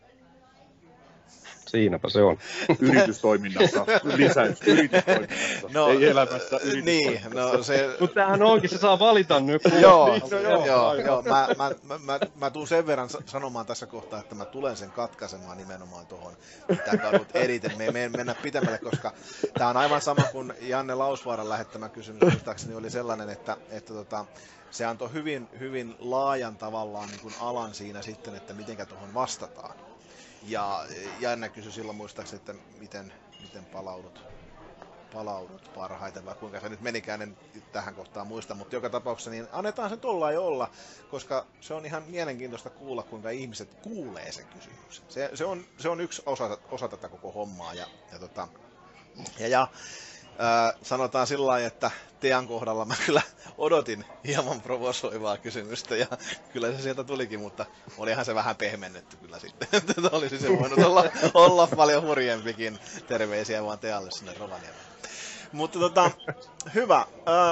Siinäpä se on. Yritystoiminnassa, lisäys yritystoiminnassa, no, ei elämässä yritystoiminnassa. Niin, no se... Mutta tämähän onkin, se saa valita nyt. Kun... joo, niin, no, joo, joo, joo. Mä, mä, mä, mä, mä tuun sen verran sanomaan tässä kohtaa, että mä tulen sen katkaisemaan nimenomaan tuohon, mitä kadut eniten. Me ei mennä pitemmälle, koska tää on aivan sama kuin Janne Lausvaaran lähettämä kysymys, muistaakseni oli sellainen, että, että tota, se antoi hyvin, hyvin laajan tavallaan niin kuin alan siinä sitten, että mitenkä tuohon vastataan. Ja Janne kysyi silloin muistaakseni, että miten, miten palaudut, palaudut parhaiten, vai kuinka se nyt menikään, en tähän kohtaan muista, mutta joka tapauksessa niin annetaan sen tollain olla, koska se on ihan mielenkiintoista kuulla, kuinka ihmiset kuulee sen kysymyksen. Se, se, on, se on yksi osa, osa tätä koko hommaa. Ja, ja, tota, ja, ja ää, sanotaan sillä lailla, että Tean kohdalla mä kyllä odotin hieman provosoivaa kysymystä ja kyllä se sieltä tulikin, mutta olihan se vähän pehmennetty kyllä sitten. Olisi se voinut olla, olla paljon hurjempikin. Terveisiä vaan Tealle sinne Rovaniemelle. Mutta tota, hyvä.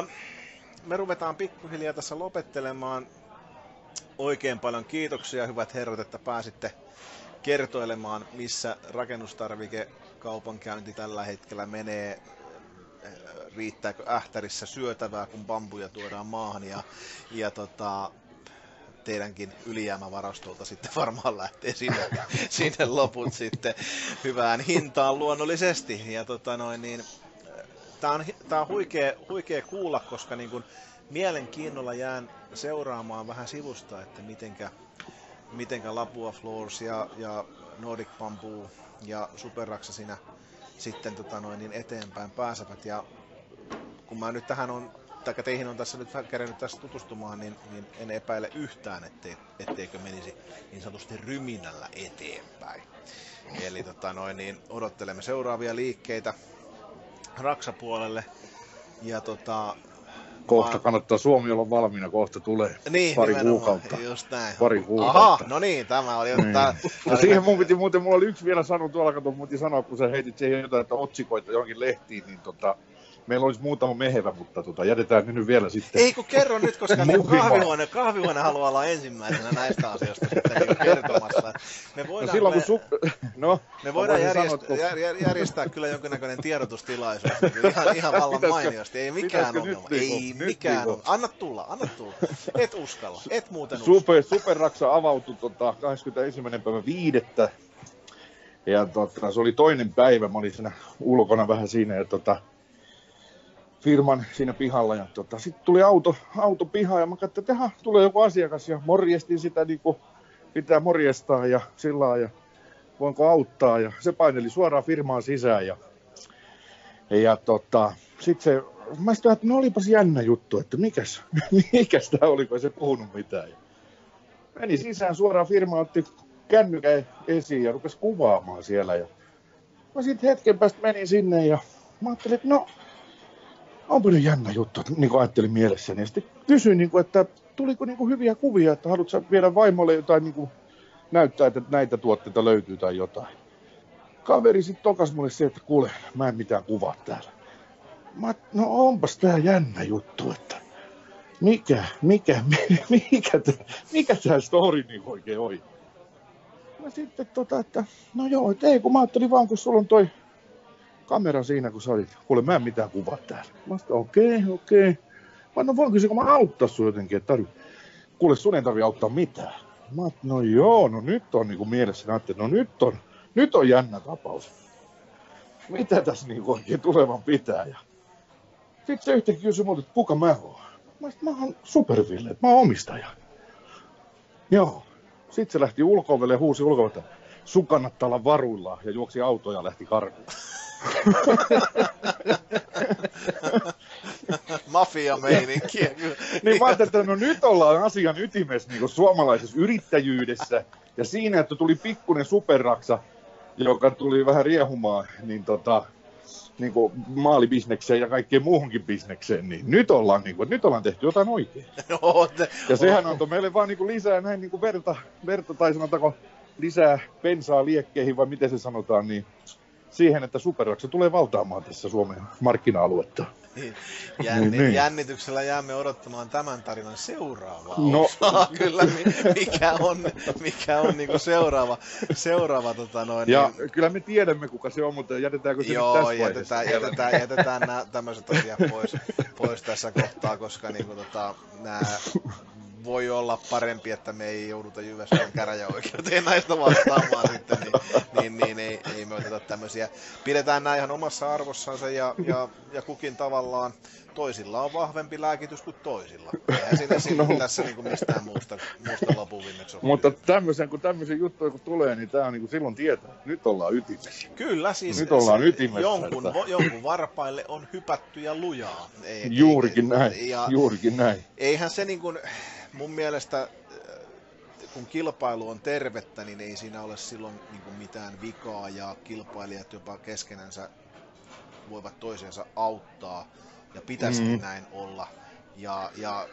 Me ruvetaan pikkuhiljaa tässä lopettelemaan. Oikein paljon kiitoksia, hyvät herrat, että pääsitte kertoilemaan, missä rakennustarvikekaupankäynti tällä hetkellä menee. Riittääkö Ähtärissä syötävää, kun bambuja tuodaan maahan, ja, ja tota, teidänkin ylijäämävarastolta sitten varmaan lähtee sinne, sinne loput sitten hyvään hintaan luonnollisesti. Ja tota noin, niin, tää on, tää on huikea, huikea kuulla, koska niin kun mielenkiinnolla jään seuraamaan vähän sivusta, että mitenkä, mitenkä Lapua Floors ja, ja Nordic Bamboo ja Superraksa siinä sitten tota noin, niin eteenpäin pääsevät. Ja kun mä nyt tähän on, tai teihin on tässä nyt kerennyt tässä tutustumaan, niin, niin en epäile yhtään, ettei, etteikö menisi niin sanotusti ryminällä eteenpäin. Eli tota noin, niin odottelemme seuraavia liikkeitä Raksa-puolelle. Ja tota, kohta kannattaa Suomi olla valmiina, kohta tulee niin, pari kuukautta. Just näin. Pari kuukautta. Aha, no niin, tämä oli... Niin. Tää, no siihen mun piti muuten, mulla oli yksi vielä sanoa tuolla, kato, mun piti sanoa, kun sä heitit siihen jotain, että otsikoita johonkin lehtiin, niin tota, meillä olisi muutama mehevä, mutta tota, jätetään ne nyt vielä sitten. Ei kun kerro nyt, koska kahvihuone, kahvihuone haluaa olla ensimmäisenä näistä asioista sitten niin kertomassa. Me voidaan, no silloin, me, kun su... no, me voidaan järjestää, jär, järjestää kyllä jonkinnäköinen tiedotustilaisuus. Ihan, ihan vallan mainiosti. Ei mikään ongelma. Nyt, Ei nyt, mikään ongelma. Anna tulla, anna tulla. Et uskalla, et muuten uskalla. Super, Superraksa avautui tota, kahdeskymmenesensimmäinen päivä viidettä. Ja tota, se oli toinen päivä. Mä olin siinä ulkona vähän siinä ja tota, firman siinä pihalla ja tota, sitten tuli auto, auto pihaan ja mä katsoin, että tulee joku asiakas ja morjestin sitä niinku pitää morjestaa ja sillä ja voinko auttaa ja se paineli suoraan firmaan sisään ja Ja tota, sit se, mä sitten että no olipas jännä juttu, että mikäs, mikäs tää oli, kun ei se puhunut mitään. Ja meni sisään suoraan firmaan, otti kännykän esiin ja rupesi kuvaamaan siellä. Ja mä sitten hetken päästä menin sinne ja mä ajattelin, että no, onpa nyt jännä juttu, niin kuin ajattelin mielessäni. Ja sitten kysyin, niin kuin, että tuliko niin kuin hyviä kuvia, että haluatko viedä vaimolle jotain niin kuin näyttää, että näitä tuotteita löytyy tai jotain. Kaveri sitten tokas mulle se, että kuule, mä en mitään kuvaa täällä. Mä, no onpas tää jännä juttu, että mikä, mikä, mikä, mikä tää story niin oikein oli. Mä sitten tota, että no joo, että ei kun mä ajattelin vaan, kun sulla on toi kamera siinä, kun sä olit. Kuule, mä en mitään kuvaa täällä. Mä sitten okei, okay, okei. Okay. Mä no voinko se, kun mä auttaa sun jotenkin, että tarvi. Kuule, sun ei tarvi auttaa mitään. Mä no joo, no nyt on niinku mielessä, että no nyt on, nyt on jännä tapaus. Mitä tässä niinku oikein tulevan pitää? Ja sitten se yhtäkkiä kysyi multa, että kuka mä oon. Mä sit, mä oon Superville, että mä oon omistaja. Joo. Sitten se lähti ulko-ovelle ja huusi ulko-ovelle, että sun kannattaa olla varuillaan, ja juoksi autoja ja lähti karkuun. Mafia-meininkiä. Niin mä ajattelin, että no nyt ollaan asian ytimessä niin kuin suomalaisessa yrittäjyydessä. Ja siinä, että tuli pikkuinen superraksa, joka tuli vähän riehumaan niin tota, niin kuin maalibisnekseen ja kaikkeen muuhunkin bisnekseen. Niin nyt ollaan, niin kuin, nyt ollaan tehty jotain oikein. No, te, ja sehän antoi meille vaan niin kuin lisää näin niin kuin verta, verta, tai sanotaanko lisää bensaa liekkeihin, vai miten se sanotaan, niin siihen, että superraksa tulee valtaamaan tässä Suomen markkina-aluetta. Jänni, niin, niin. Jännityksellä jäämme odottamaan tämän tarinan seuraavaa no. osaa. Kyllä, mikä on, mikä on niinku seuraava, seuraava tota noin. Ja niin... kyllä me tiedämme, kuka se on, mutta jätetäänkö se Joo, nyt tässä jätetään, jätetään, jätetään nämä tämmöiset asiat pois, pois tässä kohtaa, koska niinku tota, nämä voi olla parempi, että me ei jouduta Jyväskylän käräjäoikeuteen näistä vastaamaan sitten, niin, niin, niin ei, ei me oteta tämmöisiä. Pidetään nämä ihan omassa arvossansa ja, ja, ja kukin tavallaan, toisilla on vahvempi lääkitys kuin toisilla. Eihän siinä, siinä no. tässä niin kuin mistään muusta, muusta lopun viimeksi ole. Mutta tämmöisen, kun tämmöisen juttuja kun tulee, niin tämä on niin kuin silloin tietää, että nyt ollaan ytimessä. Kyllä, siis nyt ollaan ytimessä. Jonkun, että... jonkun varpaille on hypätty ja lujaa. Ei, juurikin ei, näin, ja juurikin näin. Eihän se niin kuin, mun mielestä, kun kilpailu on tervettä, niin ei siinä ole silloin niin kuin mitään vikaa ja kilpailijat jopa keskenänsä voivat toisensa auttaa ja pitäisikin mm-hmm. näin olla. Ja, ja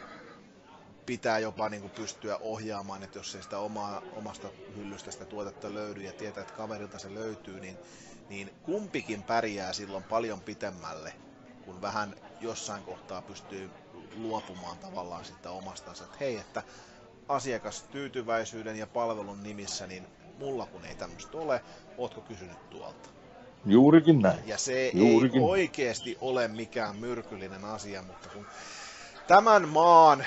pitää jopa niin kuin pystyä ohjaamaan, että jos ei sitä omaa, omasta hyllystä sitä tuotetta löydy ja tietää, että kaverilta se löytyy, niin, niin kumpikin pärjää silloin paljon pitemmälle, kun vähän jossain kohtaa pystyy luopumaan tavallaan sitä omastansa, että hei, että asiakastyytyväisyyden ja palvelun nimissä, niin mulla kun ei tämmöistä ole, ootko kysynyt tuolta? Juurikin näin. Ja se Juurikin. ei oikeasti ole mikään myrkyllinen asia, mutta kun tämän maan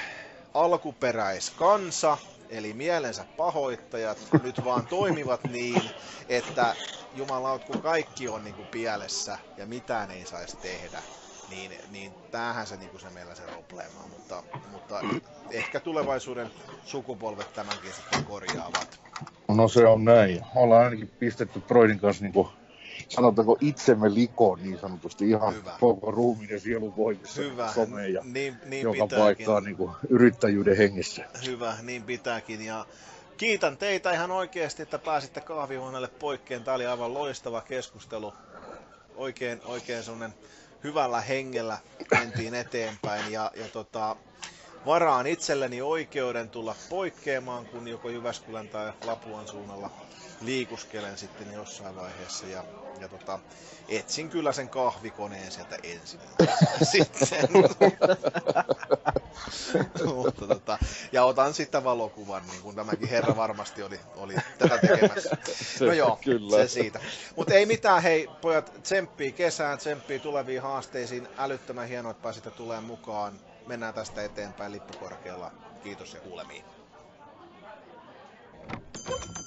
alkuperäiskansa, eli mielensä pahoittajat, nyt vaan toimivat niin, että jumalaut, kun kaikki on niin kuin pielessä ja mitään ei saisi tehdä, niin, niin tämähän se, niin se meillä se probleema on, mutta, mutta ehkä tulevaisuuden sukupolvet tämänkin sitten korjaavat. No se on näin. Ollaan ainakin pistetty Broidin kanssa niin kuin, sanotaanko itsemme likoon niin sanotusti ihan Hyvä. Koko ruumiin ja sielun voimissa someen ja niin, niin joka paikkaa niin kuin yrittäjyyden hengessä. Hyvä, niin pitääkin. Ja kiitän teitä ihan oikeasti, että pääsitte kahvihuoneelle poikkeen. Tämä oli aivan loistava keskustelu. Oikein, oikein sellainen hyvällä hengellä mentiin eteenpäin ja, ja tota, varaan itselleni oikeuden tulla poikkeamaan, kun joko Jyväskylän tai Lapuan suunnalla liikuskelen sitten jossain vaiheessa ja, ja tota, etsin kyllä sen kahvikoneen sieltä ensimmäisenä sitten. Mutta, tota, ja otan sitten valokuvan, niin kuin tämäkin herra varmasti oli, oli tätä tekemässä. No joo, kyllä. Se siitä. Mutta ei mitään, hei pojat, tsemppii kesään, tsemppii tuleviin haasteisiin. Älyttömän hienoa, että pääsitte tulemaan mukaan. Mennään tästä eteenpäin lippukorkealla. Kiitos ja kuulemiin.